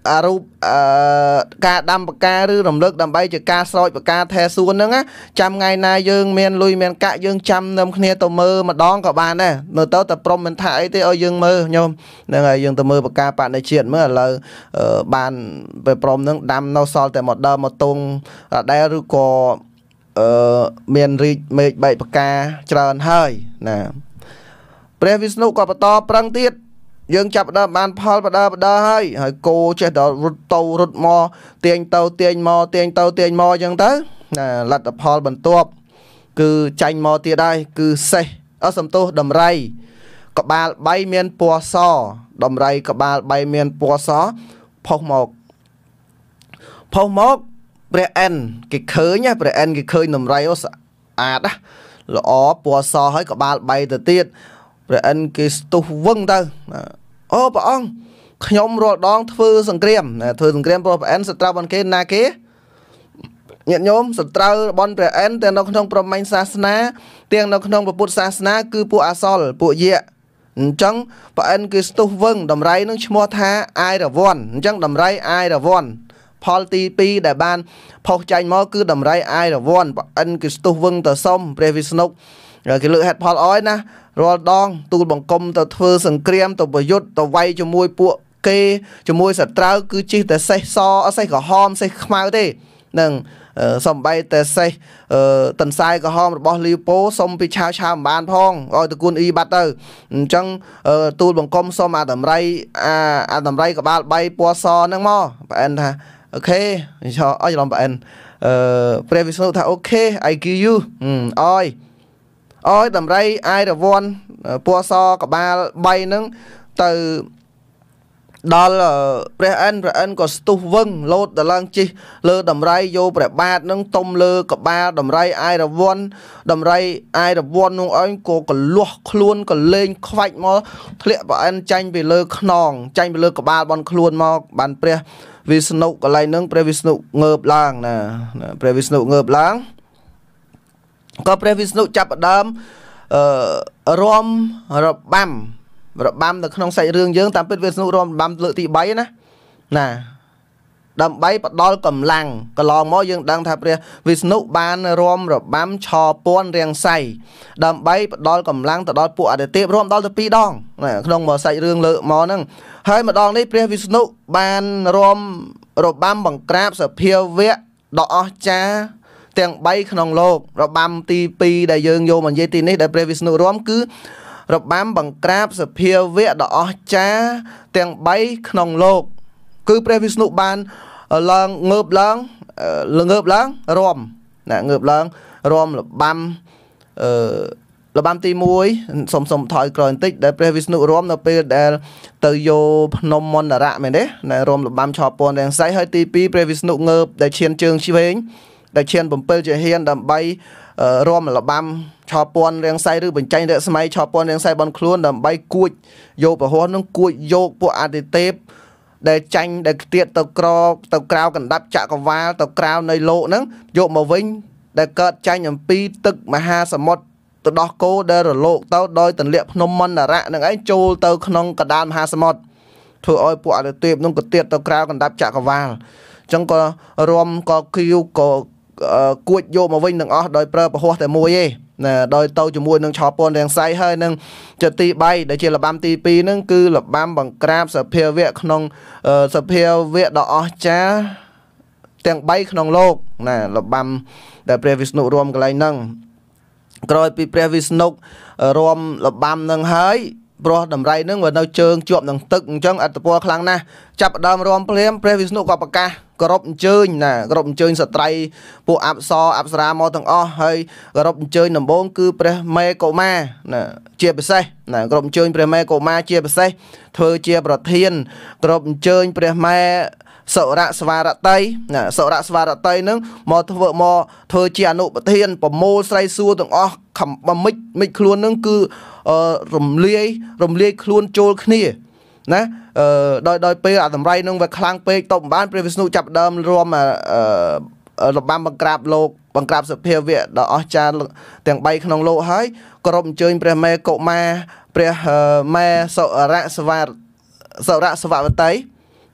អារូបអឺការដាំបកាឬរំលឹកដើម្បីជាការស្រោចបកាថែសួនហ្នឹងណាចាំថ្ងៃណាយើងមានលុយមានកាក់យើងចាំនឹមគ្នាទៅមើលម្ដងក៏បានដែរមើលទៅតែព្រមមិនថាអីទេឲ្យយើងមើលញោមហ្នឹងហើយយើងទៅមើលបកាបណិជាតិមើលឥឡូវបានពេលព្រមហ្នឹងដាំនៅសល់តែមកដើមមកទងដែលឬក៏អឺមានរីកមេឃបែកបកាច្រើនហើយណាព្រះវិស្ណុក៏បន្តប្រឹងទៀតយើងចាប់ដើមបានផលបដើបដើហើយហើយគោចេះដល់រត់ទៅរត់មកទាញទៅទាញមកទាញទៅទាញមកអញ្ចឹងទៅណាលទ្ធផលបន្ទាប់គឺចាញ់មកទៀតហើយគឺសេះអត់សំទោសដំរីក្បាលបីមានពណ៌សដំរីក្បាលបីមានពណ៌សផុសមកផុសមកព្រះអិនគេឃើញព្រះអិនគេឃើញដំរីអូស្អាតល្អពណ៌សហើយក្បាលបីទៅទៀតព្រះអិនគេស្ទុះវឹងទៅអូព្រះអង្គខ្ញុំរាល់ដងធ្វើសង្គ្រាមធ្វើសង្គ្រាមព្រោះព្រះអិនសត្រូវបានគេណាគេញាតិញោមសត្រូវរបស់ព្រះអិនទាំងនៅក្នុងព្រហ្មញ្ញសាសនាទាំងនៅក្នុងពុទ្ធសាសនាគឺពួកអសលពួកយៈអញ្ចឹងព្រះអិនគេស្ទុះវឹងដំរីនឹងឈ្មោះថាអាយរវ័នអញ្ចឹងដំរីអាយរវ័នផលទីពីរដែលបានផុសចាញ់មកគឺដំរីអាយរវ័នព្រះអិនគេស្ទុះវឹងទៅសុំព្រះវិស្ណុគេលើកហេតុផលអោយណារាល់ដងទូលបង្គំទៅធ្វើសង្គ្រាមទៅប្រយុទ្ធទៅវាយជាមួយពួកគេជាមួយសត្រូវគឺជិះតែសេះសអសេះក្រហមសេះខ្មៅទេនឹងសំបីតែសេះតន្សាយក្រហមរបស់លីប៉ូសុំពីឆាវឆាវមិនបានផងឲ្យតកូនអ៊ីបាត់ទៅអញ្ចឹងទូលបង្គំសុំអាតម្រៃអាអាតម្រៃក្បាលបីពណ៌សហ្នឹងមកប្រអិនថាអូខេឆោអត់ច្រឡំប្រអិនអឺព្រះវិស្ណុថាអូខេ I give you អើយអើយដំរីអាយរវ័នពណ៌សក្បាលបីហ្នឹងទៅដល់ព្រះអិនព្រះអិនក៏ស្ទុះវឹងលោតដល់ឡើងជិះលើដំរីយកព្រះបាទនឹងទុំលើក្បាលដំរីអាយរវ័នដំរីអាយរវ័ននោះអញក៏កលាស់ខ្លួនក៏លេងខ្វាច់មកធ្លាក់ព្រះអិនចាញ់ពីលើខ្នងចាញ់ពីលើក្បាលបនខ្លួនមកបានព្រះវិស្ណុកន្លែងហ្នឹងព្រះវិស្ណុងើបឡើងណាព្រះវិស្ណុងើបឡើងក៏ព្រះវិស្ណុចាប់ផ្ដើមអឺរំរបាំរបាំនៅក្នុងសាច់រឿងយើងតាមពិតវិស្ណុរំរបាំលើកទីបីណាណាដើម្បីផ្ដល់កម្លាំងកន្លងមកយើងដឹងថាព្រះវិស្ណុបានរំរបាំឆពន់រាំងសៃដើម្បីផ្ដល់កម្លាំងទៅដល់ពួកអតិទេពរំដល់ទៅពីរដងក្នុងសាច់រឿងលើកមកហ្នឹងហើយម្ដងនេះព្រះវិស្ណុបានរំរបាំបង្ក្រាបសភាវៈដ៏អស្ចារ្យទាំងបីក្នុងโลกរបាំទីពីរដែលយើងយកមកនិយាយទីនេះដែលព្រះវិស្ណុរំគឺរបាំបង្ក្រាបសភាវៈដ៏អស្ចារ្យទាំងបីក្នុងโลกគឺព្រះវិស្ណុបានឡើងងើបឡើងងើបឡើងរំណាងើបឡើងរំរបាំអឺរបាំទីមួយសុំសុំថយក្រោយបន្តិចដែលព្រះវិស្ណុរំនៅពេលដែលទៅយកភ្នំមន្តរៈមែនទេណារំរបាំឆពន់រាំងសៃហើយទីពីរព្រះវិស្ណុងើបដែលឈានជើងឆ្វេងដែលឈានbảyជាហ៊ានដើម្បីរំរបាំឆពន់រាំងសៃឬបញ្ចេញរស្មីឆពន់រាំងសៃបនខ្លួនដើម្បីគួចយកពហុនឹងគួចយកពួកអតិទេពដែលចាញ់ដែលខ្ទាតទៅក្រទៅក្រៅកណ្ដាប់ចក្រវាលទៅក្រៅនៃលោកហ្នឹងយកមកវិញដែលកើតចាញ់អំពីទឹកមហាសមុទ្រទៅដោះគោដែលរលកទៅដោយទន្លាក់ភ្នំមន្តរៈនឹងឯងចូលទៅក្នុងកណ្ដាលមហាសមុទ្រធ្វើឲ្យពួកអតិទេពនឹងខ្ទាតទៅក្រៅកណ្ដាប់ចក្រវាលអញ្ចឹងក៏រំក៏គៀវក៏គួចយកមកវិញទាំងអស់ដោយប្រើពហុតែមួយឯងណាដោយទៅជាមួយនឹងឆពន់រាំងសៃហើយនឹងជាទីបីដែលជារបាំទីពីរហ្នឹងគឺរបាំបង្ក្រាបសភាវៈក្នុងសភាវៈដ៏អស្ចារ្យទាំងបីក្នុងโลกណារបាំដែលព្រះវិស្ណុរំកន្លែងហ្នឹងក្រោយពីព្រះវិស្ណុរំរបាំហ្នឹងហើយព្រោះដំរីហ្នឹងវានៅជើងជាប់នឹងទឹកអញ្ចឹងអត្តពលខ្លាំងណាស់ចាប់ដើមរំភ្លាមព្រះវិស្ណុក៏ប្រកាសគោរពអញ្ជើញណាគោរពអញ្ជើញស្ត្រីពួកអប្សរអប្សរាមកទាំងអស់ហើយគោរពអញ្ជើញដំបូងគឺព្រះមេកុមារណាជាពិសេសណាគោរពអញ្ជើញព្រះមេកុមារជាពិសេសធ្វើជាប្រធានគោរពអញ្ជើញព្រះមេសុរៈស្វារតីណាសុរៈស្វារតីនឹងមកធ្វើមកធ្វើជាអនុប្រធានប្រមូលស្រីសួរទាំងអស់ខំមិចមិចខ្លួននឹងគឺរំលាយរំលាយខ្លួនចូលគ្នាណាអឺដោយដោយពេលអាតម្រៃនឹងវាខ្លាំងពេកតបបានព្រះវិស្ណុចាប់ដើមរួមរបាំបង្ក្រាបលោកបង្ក្រាបសភាវៈដ៏អស្ចារ្យទាំងបីក្នុងលោកហើយគោរពអញ្ជើញព្រះមេកុមារព្រះមេសុរៈស្វាសុរៈស្វវតី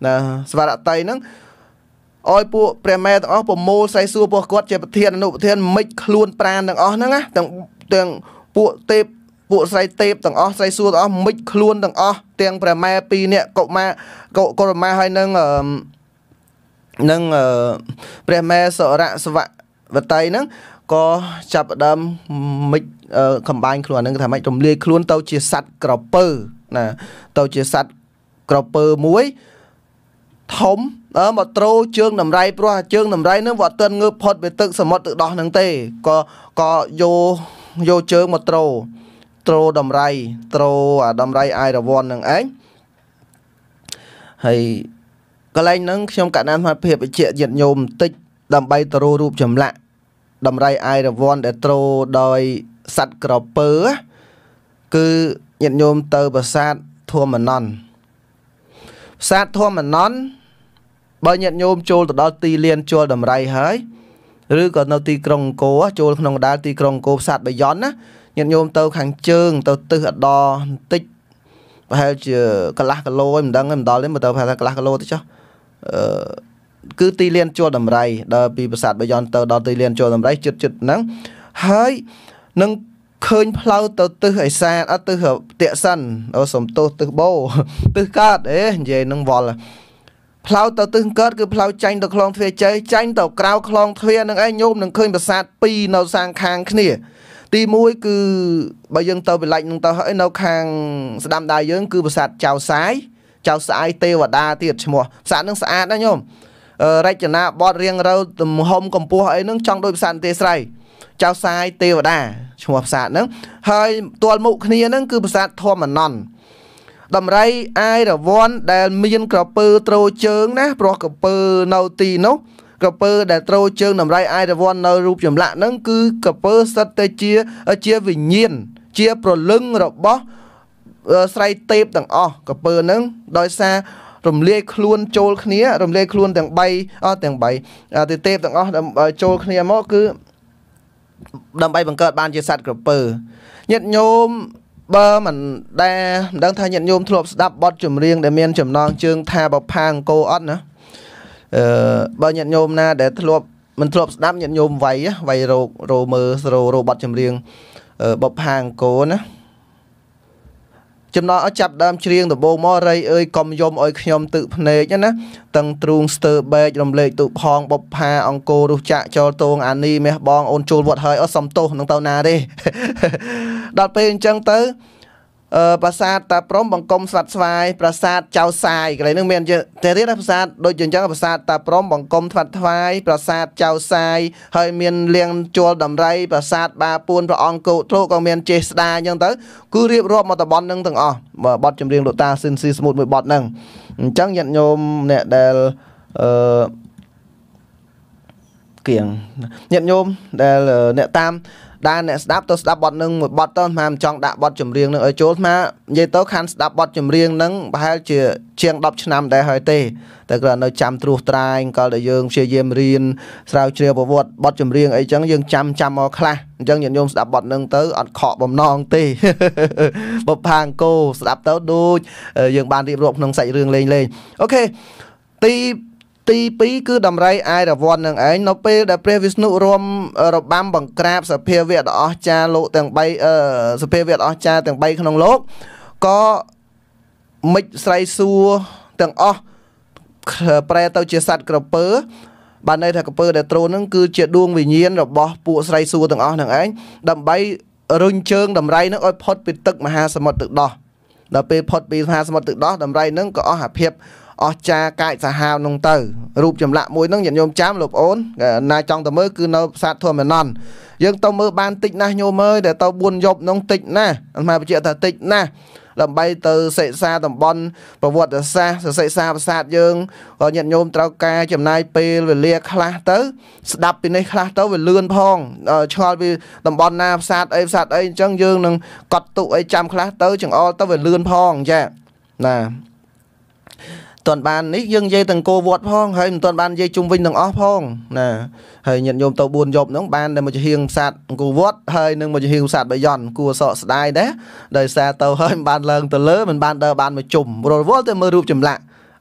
ណាស្វារតីហ្នឹងអោយពួកព្រះមេទាំងអស់ប្រមូលស្រីសួរពួកគាត់ជាប្រធានអនុប្រធានមិនខ្លួនប្រានទាំងអស់ហ្នឹងណាទាំងទាំងពួកទេពពួកស្រីទេពទាំងអស់ស្រីសួរទាំងអស់មិនខ្លួនទាំងអស់ទាំងព្រះមេពីរនាក់កុមារកុមារហើយនឹងនឹងព្រះមេសរៈសវវតីហ្នឹងក៏ចាប់ដើមមិនកំបាញ់ខ្លួនហ្នឹងថាម៉េចរំលាយខ្លួនទៅជាសត្វក្រពើណាទៅជាសត្វក្រពើមួយធំអើមកត្រូជើងដំរីព្រោះជើងដំរីហ្នឹងវាអត់ទាន់ងើបផុតពីទឹកសមុទ្រទឹកដោះហ្នឹងទេក៏ក៏យកយកជើងមកត្រូត្រូដំរីត្រូអាដំរីអាយរវ័នហ្នឹងឯងហើយកន្លែងហ្នឹងខ្ញុំកណានមកភាពវិជ្ជាញាតិញោមបន្តិចដើម្បីទៅរੂរូបចម្លាក់ដំរីអាយរវ័នដែលត្រូដោយសត្វក្រពើគឺញាតិញោមទៅប្រាសាទធម្មនន្ទប្រាសាទធម្មនន្ទបើញាតិញោមចូលទៅដល់ទីលានជួលដំរីហើយឬក៏នៅទីក្រុងអង្គរចូលក្នុងដាលទីក្រុងអង្គរប្រាសាទបាយ័នណាញាតិញោមទៅខាងជើងទៅទិសអដរបន្តិចប្រហែលជាកន្លះគីឡូមិនដឹងទេមិនដល់ទេមើលទៅថាកន្លះគីឡូទៅចុះអឺគឺទីលានជួលដំរីដល់ពីប្រាសាទបាយ័នទៅដល់ទីលានជួលដំរីជិតជិតហ្នឹងហើយនឹងឃើញផ្លូវទៅទិសឦសានអត់ទិសផ្ទះសិនអូសំទោសទិសបូទិសកើតអេនិយាយនឹងវល់ផ្លូវទៅទិសកើតគឺផ្លូវចាញ់ទៅខ្លងទ្វារជ័យចាញ់ទៅក្រៅខ្លងទ្វារនឹងឯងញោមនឹងឃើញប្រាសាទពីរនៅសាងខាងគ្នាទីមួយគឺបើយើងទៅវិល័យនឹងទៅហើយនៅខាងស្ដាំដៃយើងគឺប្រាសាទចៅសាយចៅសាយទេវតាទៀតឈ្មោះប្រាសាទនឹងស្អាតណាញោមរចនាបថរៀងរូវទំហំកម្ពស់អីហ្នឹងចង់ដូចប្រាសាទទេស្រីចៅសាយទេវតាឈ្មោះប្រាសាទហ្នឹងហើយទល់មុខគ្នាហ្នឹងគឺប្រាសាទធម្មនន្ទដំរីអាយរវ័នដែលមានក្រពើត្រូជើងណាព្រោះក្រពើនៅទីនោះក្រពើដែលត្រូជើងដំរីអាយរវ័ននៅរូបចម្លាក់ហ្នឹងគឺក្រពើសិតតែជាជាវិញ្ញាណជាប្រលឹងរបស់ស្រីទេពទាំងអស់ក្រពើហ្នឹងដោយសាររំលាយខ្លួនចូលគ្នារំលាយខ្លួនទាំង3អស់ទាំង3ទេទេពទាំងអស់ចូលគ្នាមកគឺដើម្បីបង្កើតបានជាសត្វក្រពើញាតិញោមបើមិនដែលមិនដឹងថាញាតិញោមធ្លាប់ស្ដាប់បទចម្រៀងដែលមានចំណងជើងថាបផាអង្គរអត់ណាអឺបើញាតិញោមណាដែលធ្លាប់មិនធ្លាប់ស្ដាប់ញាតិញោមវាយវាយរោគរោមើលរោរោបទចម្រៀងបផាអង្គរណាចំណងឲ្យចាប់ដើមច្រៀងដំបូងមករៃអើយកុំយំឲ្យខ្ញុំទឹកភ្នែកណាទាំងទ្រូងស្ទើបែករំលែកទុផងបបផាអង្គររុះចាក់ចូលតងអានីមេះបងអូនចូលវត្តហើយអត់សំទោសនឹងទៅណាទេដល់ពេលអញ្ចឹងទៅអឺប្រាសាទតាព្រំបង្គំស្វាត់ស្វាយប្រាសាទចៅសាយកន្លែងហ្នឹងមានតែទៀតប្រាសាទដូចអញ្ចឹងប្រាសាទតាព្រំបង្គំស្វាត់ស្វាយប្រាសាទចៅសាយហើយមានលៀងជួលដំរីប្រាសាទបាពួនព្រះអង្គគោធ្លោក៏មានចេស្តាអញ្ចឹងទៅគឺរៀបរាប់មកតំបន់ហ្នឹងទាំងអស់បទចម្រៀងលោកតាស៊ិនស៊ីស្មូតមួយបទហ្នឹងអញ្ចឹងញាតិញោមអ្នកដែលអឺគៀងញាតិញោមដែលអ្នកតាមដែលអ្នកស្ដាប់ទៅស្ដាប់បទនឹងមួយបទទៅមិនចង់ដាក់បទចម្រៀងនឹងឲ្យចូលស្មានិយាយទៅខានស្ដាប់បទចម្រៀងនឹងប្រហែលជាជាង10ឆ្នាំដែរហើយទេតែគ្រាន់នៅចាំត្រួសត្រាយកាលដែលយើងព្យាយាមរៀនស្រាវជ្រាវប្រវត្តិបទចម្រៀងអីចឹងយើងចាំចាំមកខ្លះអញ្ចឹងញាតិញោមស្ដាប់បទនឹងទៅអត់ខកបំណងទេបបផាអង្គរស្ដាប់ទៅដូចយើងបានរៀបរាប់ក្នុងសាច់រឿងលេងលេងអូខេទីទីពីរគឺដំរីអាយរវ័ននឹងឯងនៅពេលដែលព្រះវិស្ណុរួមរបាំបង្ក្រាបសភាវៈដ៏អស្ចារ្យលោកទាំង3អឺសភាវៈដ៏អស្ចារ្យទាំង3ក្នុងលោកក៏មិចស្រីសួរទាំងអស់ប្រែទៅជាសត្វក្រពើបានន័យថាក្រពើដែលត្រូនឹងគឺជាដួងវិញ្ញាណរបស់ពួកស្រីសួរទាំងអស់នឹងឯងដើម្បីរុញជើងដំរីនឹងឲ្យផុតពីទឹកមហាសមុទ្រទឹកដោះដល់ពេលផុតពីមហាសមុទ្រទឹកដោះដំរីនឹងក៏អស់អាភាពអស្ចារ្យកាយសាហាវនោះទៅរូបចម្លាក់មួយហ្នឹងញាតិញោមចាំលោកប្អូនណាចង់ទៅមើលគឺនៅប្រាសាទធម្មនន្ទយើងទៅមើលបានតិចណាស់ញោមអើយដែលទៅបួនយប់នោះតិចណាស់អាត្មាបញ្ជាក់ថាតិចណាស់ដើម្បីទៅសិក្សាតំបន់ប្រវត្តិសាស្ត្រសិក្សាប្រាសាទយើងក៏ញាតិញោមត្រូវការចំណាយពេលវេលាខ្លះទៅស្ដាប់ពីនេះខ្លះទៅវាលឿនផងឆ្ងល់ពីតំបន់ណាប្រាសាទអីប្រាសាទអីអញ្ចឹងយើងនឹងកត់ទុកអីចាំខ្លះទៅចង្អុលទៅវាលឿនផងចាណាតន់បាននេះយើងនិយាយទាំងគោវត្តផងហើយមិនតន់បាននិយាយជុំវិញទាំងអស់ផងណាហើយញាតិញោមទៅបួនយប់ហ្នឹងបានតែមកជាហៀងផ្សាតគោវត្តហើយនឹងមកជាហៀងផ្សាតបាយ័នគួរសក់ស្ដាយដែរដោយសារទៅហើយមិនបានឡើងទៅលើមិនបានដើរបានមកជុំរវល់តែមើលរូបចម្លាក់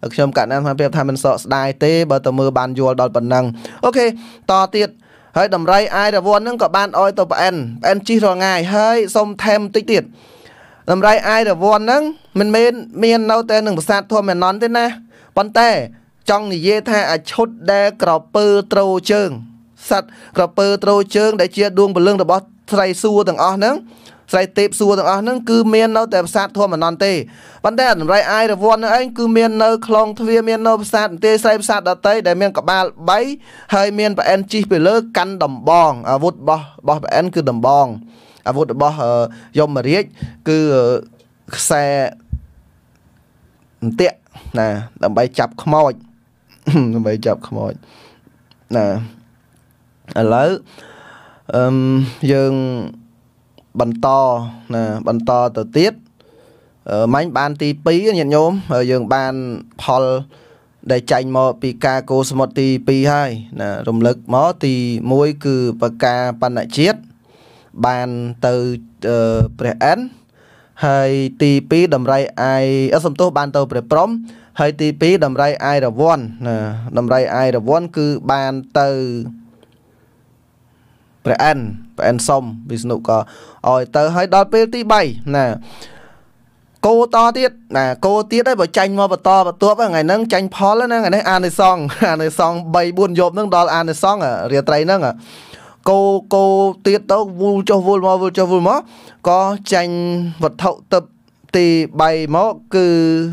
ខ្ញុំកាត់ណាស់ថាប្រៀបថាមិនសោកស្ដាយទេបើតើមើលបានយល់ដល់ប៉ុណ្ណឹងអូខេតទៀតហើយតម្រៃអាយរវ័នហ្នឹងក៏បានអោយទៅប្អិនប្អិនជីរងាយហើយសុំថែមបន្តិចទៀតតម្រៃអាយរវ័នហ្នឹងមិនមែនមាននៅតែនឹងប្រាសាទធម្មនន្តទេណាប៉ុន្តែចង់និយាយថាអាឈុតដែលក្រពើត្រូជើងសត្វក្រពើត្រូជើងដែលជាដួងព្រលឹងរបស់ស្រីសួរទាំងអស់ហ្នឹងស្រីទេពសួរទាំងអស់ហ្នឹងគឺមាននៅតែប្រាសាទធម្មនន្តទេប៉ុន្តែតម្រៃអាយរវ័នហ្នឹងឯងគឺមាននៅខ្លងទ្វារមាននៅប្រាសាទទេស្រីប្រាសាទដតីដែលមានក្បាលបីហើយមានប្រអិនជីពីលើកាន់ដំបងអាវុធរបស់របស់ប្រអិនគឺដំបងអាវុធរបស់យមរាជគឺខ្សែអន្ទាក់ណាដើម្បីចាប់ខ្មោចដើម្បីចាប់ខ្មោចណាឥឡូវអឺយើងបន្តណាបន្តទៅទៀតមាញ់បានទីពីរញាតិញោមយើងបានផលដែលចាញ់មកពីការកោសមុទ្រទីពីរហើយណារំលឹកមកទីមួយគឺបកាបណ្ណជាតិបានទៅព្រះអិនហើយទីពីរតម្រៃអាយអសំទោសបានទៅព្រះព្រំហើយទីពីរតម្រៃអាយរវ័នណាតម្រៃអាយរវ័នគឺបានទៅព្រះអិនព្រះអិនសុំវិស្ណុក៏ឲ្យទៅហើយដល់ពេលទីបីណាគោតទៀតណាគោទៀតហើយបើចាញ់មកបន្តបន្ទាប់ថ្ងៃហ្នឹងចាញ់ផលណាថ្ងៃនេះអានិសងអានិសងបីបួនយប់ហ្នឹងដល់អានិសងរាត្រីហ្នឹងគោគោទៀតទៅវូលចុះវូលមកវូលចុះវូលមកក៏ចាញ់វត្ថុទឹកទីបីមកគឺ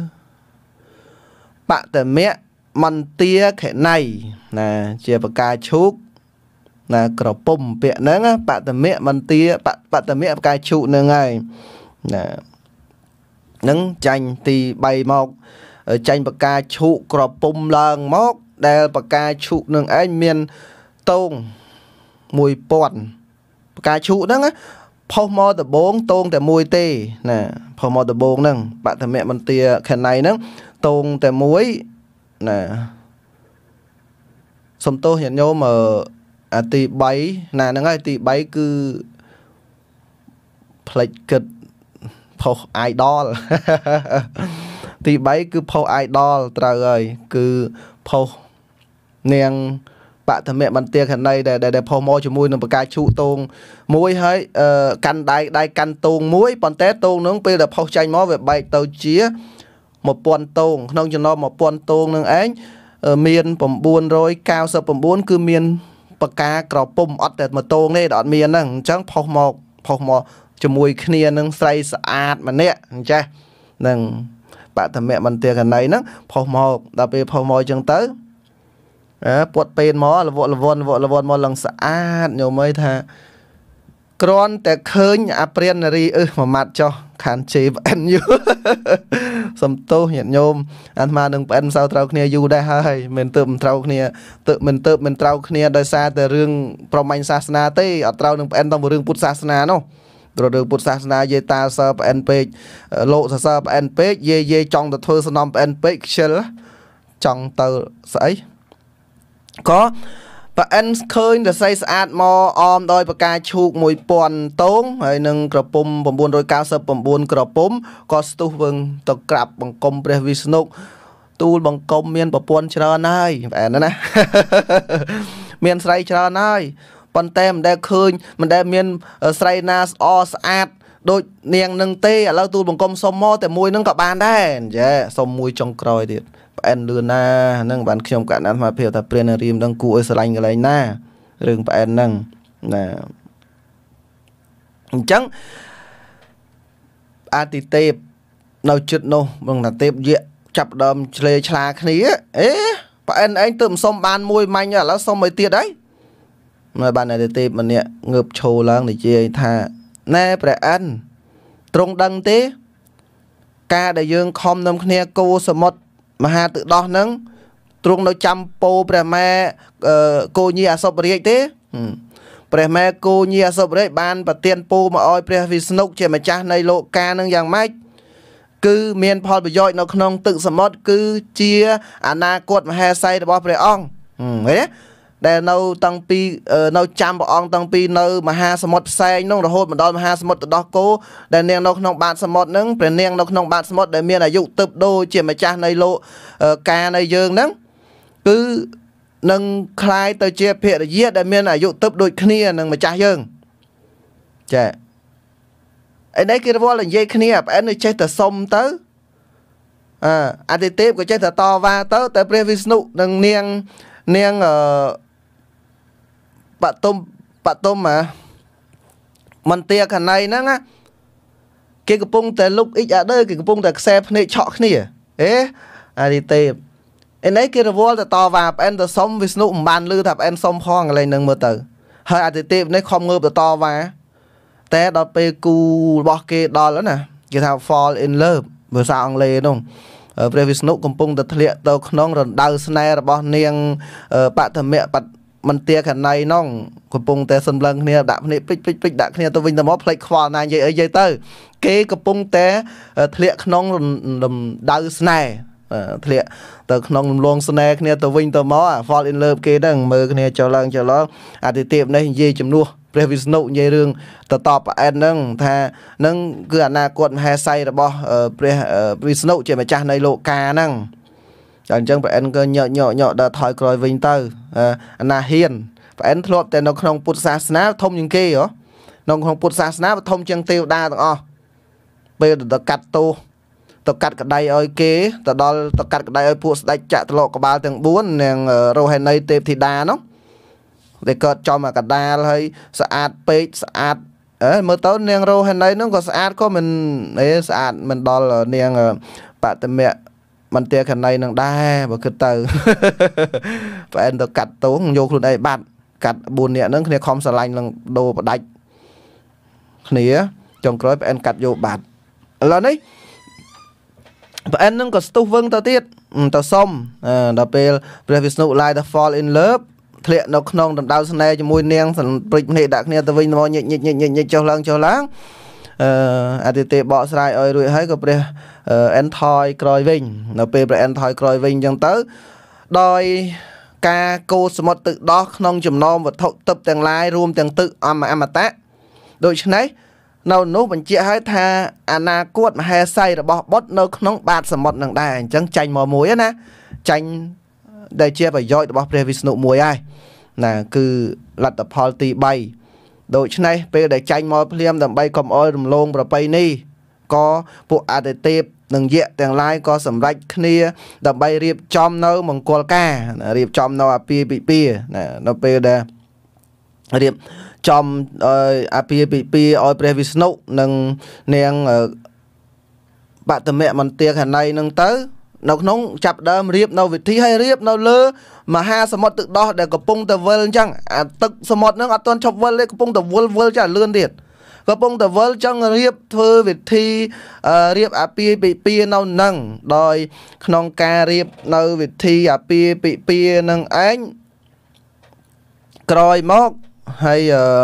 បតមៈមន្ទាខណៃណាជាបកាឈូកណាក្រពុំពាក្យហ្នឹងបតមៈមន្ទាបតមៈបកាឈូកហ្នឹងហើយណានឹងចាញ់ទីបីមកចាញ់បកាឈូកក្រពុំឡើងមកដែលបកាឈូកនឹងឯងមានតងមួយពាន់បកាឈូកហ្នឹងផុសមកដបងតងតែមួយទេណាផុសមកដបងហ្នឹងបតមៈមន្ទាខណៃហ្នឹងតងតែមួយណាសំទោសញាតិញោមអាទីបីណាហ្នឹងហើយទីបីគឺផ្លេចគិតផុស idol ទីបីគឺផុស idol ត្រូវហើយគឺផុសនាងបតមៈមន្ទាខណៃដែលដែលផុសមកជាមួយនឹងបកាឈូតងមួយហើយកាន់ដៃដៃកាន់តងមួយប៉ុន្តែតងនឹងពេលដែលផុសចាញ់មកវាបែកទៅជា1000តងក្នុងចំណោម1000តងនឹងឯងមាន999គឺមានបកាក្រពុំអត់តែមួយតងទេអត់មានហ្នឹងអញ្ចឹងផុសមកផុសមកជាមួយគ្នានឹងស្រីស្អាតម្នាក់អញ្ចេះនឹងបតមៈមន្ទាខណៃហ្នឹងផុសមកដល់ពេលផុសមកអញ្ចឹងទៅអើពាត់ពេនមកលវលវនលវនមកឡើងស្អាតញោមអើយថាគ្រាន់តែឃើញអាព្រាននារីអឺមួយម៉ាត់ចុះខានជេប្អិនយូសំទោសញាតិញោមអាត្មានឹងប្អិនសៅត្រូវគ្នាយូរដែរហើយមិនទៅមិនត្រូវគ្នាទៅមិនទៅមិនត្រូវគ្នាដោយសារតែរឿងប្រមាញ់សាសនាទេអត់ត្រូវនឹងប្អិនតាមរឿងពុទ្ធសាសនានោះព្រោះរឿងពុទ្ធសាសនាយាយតាសើប្អិនពេកលោកសសើប្អិនពេកយាយយាយចង់ទៅធ្វើសំណំប្អិនពេកខ្ជិលចង់ទៅស្អីក៏ប្រអិនឃើញរស័យស្អាតមកអមដោយបកាឈូក1000តងហើយនឹងក្រពុំ999ក្រពុំក៏ស្ទុះវឹងទៅក្រាបបង្គំព្រះវិស្ណុទូលបង្គំមានប្រពន្ធច្រើនហើយប្រអិនណាមានស្រីច្រើនហើយប៉ុន្តែមិនដែលឃើញមិនដែលមានស្រីណាស្អស្អាតដូចនាងនឹងទេឥឡូវទូលបង្គំសុំមកតែមួយនឹងក៏បានដែរចាសុំមួយចុងក្រោយទៀតប្អិនលឿនណាហ្នឹងបានខ្ញុំកណ្ដាលមកភាពថាព្រាននារីមិនដឹងគួរឲ្យស្រឡាញ់កន្លែងណារឿងប្អិនហ្នឹងណាអញ្ចឹងអាទិទេពនៅចិត្តនោះបងតាទេពយៈចាប់ដើមឆ្លេឆ្លាគ្នាអេប្អិនឯងទើបសុំបានមួយមាញ់ឥឡូវសុំឲ្យទៀតហើយមកបានអាទិទេពម្នាក់ងើបឈោឡើងនិយាយថាណែព្រះអិនទ្រង់ដឹងទេការដែលយើងខំនាំគ្នាគោសមុទ្រមហាទឹកដោះហ្នឹងទ្រង់នៅចាំពោព្រះម៉ែគោញីអសពរាជទេព្រះម៉ែគោញីអសពរាជបានប្រទានពោមកឲ្យព្រះវិស្ណុជាម្ចាស់នៃលោកកានឹងយ៉ាងម៉េចគឺមានផលប្រយោជន៍នៅក្នុងទឹកសមុទ្រគឺជាអនាគតមហេសីរបស់ព្រះអង្គឃើញទេដែលនៅតាំងពីនៅចាំព្រះអង្គតាំងពីនៅមហាសមុទ្រផ្សេងនោះរហូតមកដល់មហាសមុទ្រទឹកដោះគោដែលនាងនៅក្នុងបាតសមុទ្រហ្នឹងព្រះនាងនៅក្នុងបាតសមុទ្រដែលមានអាយុទើបដូចជាម្ចាស់នៃលោកការនៃយើងហ្នឹងគឺនឹងคล้ายទៅជាភរិយាដែលមានអាយុទើបដូចគ្នានឹងម្ចាស់យើងចាឯនេះគេរវល់និយាយគ្នាប្រអែនចេះតែសុំទៅអើអាទិទេពក៏ចេះតែតវ៉ាទៅតែព្រះវិស្ណុនិងនាងនាងអឺបតុមបតុមមន្ទាកណៃហ្នឹងណាគេកំពុងតែលុកអ៊ីចអាដឺគេកំពុងតែខ្សែភ្នែកឆក់គ្នាអេអាទិទេពឯនេះគេរវល់ទៅតវ៉ាប្រអែនទៅសុំវិស្ណុមិនបានលឺថាប្រអែនសុំផងកន្លែងហ្នឹងមើលទៅហើយអាទិទេពនេះខំងើបទៅតវ៉ាតែដល់ពេលគូរបស់គេដល់ណាគេថា fall in love ភាសាអង់គ្លេសនោះព្រះវិស្ណុកំពុងតែធ្លាក់ទៅក្នុងរណ្ដៅស្នេហ៍របស់នាងបតមៈបមន្ទាកណៃនោះកំពុងតែសម្លឹងគ្នាដាក់ភ្នែកពេចពេចពេចដាក់គ្នាទៅវិញទៅមកផ្លេចខ្វល់ណានិយាយអីនិយាយទៅគេកំពុងតែធ្លាក់ក្នុងរណ្ដៅស្នេហ៍ធ្លាក់ទៅក្នុងរំលងស្នេហ៍គ្នាទៅវិញទៅមក fall in love គេហ្នឹងមើលគ្នាចុះឡើងចុះឡើងអាទិទេពនេះនិយាយជំនួសព្រះវិស្ណុនិយាយរឿងតតបអែនហ្នឹងថាហ្នឹងគឺអនាគតមហេសីរបស់ព្រះវិស្ណុជាម្ចាស់នៃលោកាហ្នឹងតែអញ្ចឹងព្រះអែនក៏ញក់ញក់ញក់ដល់ថយក្រោយវិញទៅអាណាហ៊ានព្រះអែនធ្លាប់តែនៅក្នុងពុទ្ធសាសនាធំជាងគេហ៎នៅក្នុងពុទ្ធសាសនាធំជាងទេវតាទាំងអស់ពេលទៅកាត់ទោសទៅកាត់ក្តីឲ្យគេទៅដល់ទៅកាត់ក្តីឲ្យពួកស្ដេចចតុលោកបាលទាំងបួននាងរោហេនីទេពធីតានោះដែលកើតចំអាកដាលហើយស្អាតពេកស្អាតអើមើលទៅនាងរោហេនីនោះក៏ស្អាតក៏មិនអេស្អាតមិនដល់នាងបតមៈមន្ទាកណៃនឹងដែរបើគិតទៅប្រហែលទៅកាត់ទោសយកខ្លួនឯងបាត់កាត់បួននាក់ហ្នឹងគ្នាខំស្រឡាញ់នឹងដូរបដាច់គ្នាចុងក្រោយប្រហែលកាត់យកបាត់ឥឡូវនេះប្រអែននឹងក៏ស្ទុះវឹងទៅទៀតទៅសុំដល់ពេលព្រះវិស្ណុឡាយទៅ fall in love ធ្លាក់នៅក្នុងដណ្ដៅស្នេហ៍ជាមួយនាងព្រិចភ្នែកដាក់គ្នាទៅវិញមកញិចញិចញិចញិចញិចចុះឡើងចុះឡើងអឺអាទិទេពបកស្រាយឲ្យរួចហើយក៏ព្រះអែនថយក្រោយវិញនៅពេលព្រះអែនថយក្រោយវិញអញ្ចឹងទៅដោយការកោសមុទ្រទឹកដោះក្នុងចំណោមវត្ថុទឹកទាំងឡាយរួមទាំងទឹកអមអមតៈដូច្នេះនៅនោះបញ្ជាក់ឲ្យថាអនាគតមហេសីរបស់បុត្រនៅក្នុងបាតសមុទ្រនឹងដែរអញ្ចឹងចាញ់មកមួយណាចាញ់ដែលជាប្រយោជន៍របស់ព្រះវិស្ណុមួយហើយណាគឺលទ្ធផលទីបីដូច្នេះពេលដែលចាញ់មកភ្លាមដើម្បីកុំអោយរំលងប្រពៃណីក៏ពួកអាទិទេពនិងយក្សទាំងឡាយក៏សម្រេចគ្នាដើម្បីរៀបចំនៅមង្គលការរៀបចំនៅអាពាហ៍ពិពាហ៍ណានៅពេលដែលរៀបចំអាពាហ៍ពិពាហ៍ឲ្យព្រះវិស្ណុនិងនាងបតមៈមន្ទាកណៃនឹងទៅនៅក្នុងចាប់ដើមរៀបនៅវិធីឲ្យរៀបនៅលើមហាសមុទ្រទឹកដោះដែលកំពុងតែវិលអញ្ចឹងអាទឹកសមុទ្រហ្នឹងអត់ទាន់ឈប់វិលទេកំពុងតែវិលវិលចាលឿនទៀតកំពុងតែវិលចឹងរៀបធ្វើវិធីរៀបអាពាហ៍ពិពាហ៍នៅនឹងដោយក្នុងការរៀបនៅវិធីអាពាហ៍ពិពាហ៍នឹងឯងក្រោយមកហើយ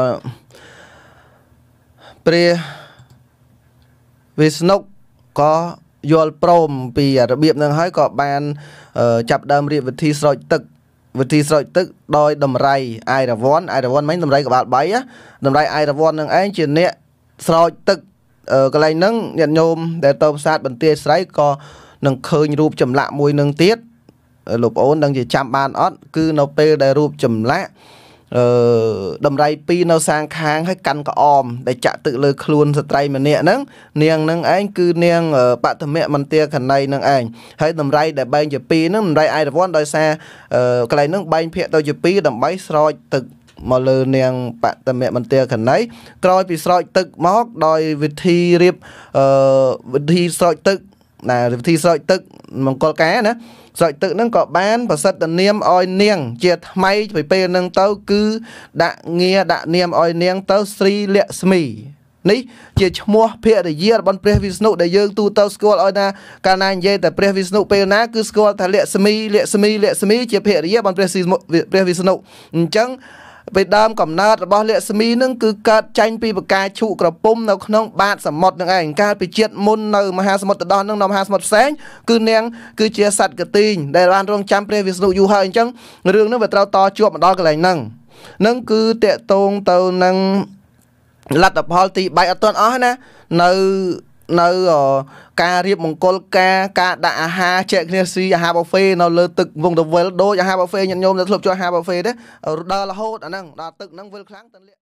ព្រះវិស្ណុក៏យល់ព្រមពីរបៀបនឹងហើយក៏បានចាប់ដើមរៀបវិធីស្រោចទឹកវិធីស្រោចទឹកដោយតម្រៃអាយរវ័នអាយរវ័នមិញតម្រៃក្បាលបីតម្រៃអាយរវ័ននឹងឯងជាអ្នកស្រោចទឹកកន្លែងហ្នឹងញាតិញោមដែលទៅប្រាសាទបន្ទាយស្រីក៏នឹងឃើញរូបចម្លាក់មួយនឹងទៀតលោកប្អូននឹងជាចាំបានអត់គឺនៅពេលដែលរូបចម្លាក់អឺតម្រៃពីរនៅសាងខាងហើយកាន់ក្អមដែលចាក់ទឹកលើខ្លួនស្ត្រីម្នាក់ហ្នឹងនាងហ្នឹងឯងគឺនាងបតមៈមន្ទាកណៃហ្នឹងឯងហើយតម្រៃដែលបែងជាពីរហ្នឹងតម្រៃអាយរវ័នដោយសារកន្លែងហ្នឹងបែងភាគទៅជាពីរដើម្បីស្រោចទឹកមកលើនាងបតមៈមន្ទាកណៃក្រោយពីស្រោចទឹកមកដោយវិធីរៀបអឺវិធីស្រោចទឹកណាវិធីស្រោចទឹកមង្គលការណាស្រោចទឹកហ្នឹងក៏បានប្រសិទ្ធនាមឲ្យនាងជាថ្មីពីពេលហ្នឹងទៅគឺដាក់ងារដាក់នាមឲ្យនាងទៅស្រីលក្ស្មីនេះជាឈ្មោះភរិយារបស់ព្រះវិស្ណុដែលយើងទូទៅស្គាល់ឲ្យណាកាលណានិយាយតែព្រះវិស្ណុពេលណាគឺស្គាល់ថាលក្ស្មីលក្ស្មីលក្ស្មីជាភរិយារបស់ព្រះព្រះវិស្ណុអញ្ចឹង Về đam cầm nát bao lệ smi nâng cứ cắt tranh pi bạc cai trụ cờ pum nào không bát sầm một nâng ảnh ca bị chết môn nào mà hai sầm một đòn nâng nằm hai sầm một sáng cứ neng cứ chia sạch cái tin để lan trong trăm pre ví dụ du hơi chăng rương nó về trao to chuột mà đo cái này nâng nâng cứ tệ tôn tàu nâng lặt tập hol thì bài ở tuần ó nè nơi nơi ở ca riệp mong col ca ca đã ha chạy kia si ha bao phê nó lơ tực vùng đầu với đôi ha bao phê nhận nhôm để thuộc cho ha bao phê đấy ở đó là hốt ở nâng đã tực nâng với kháng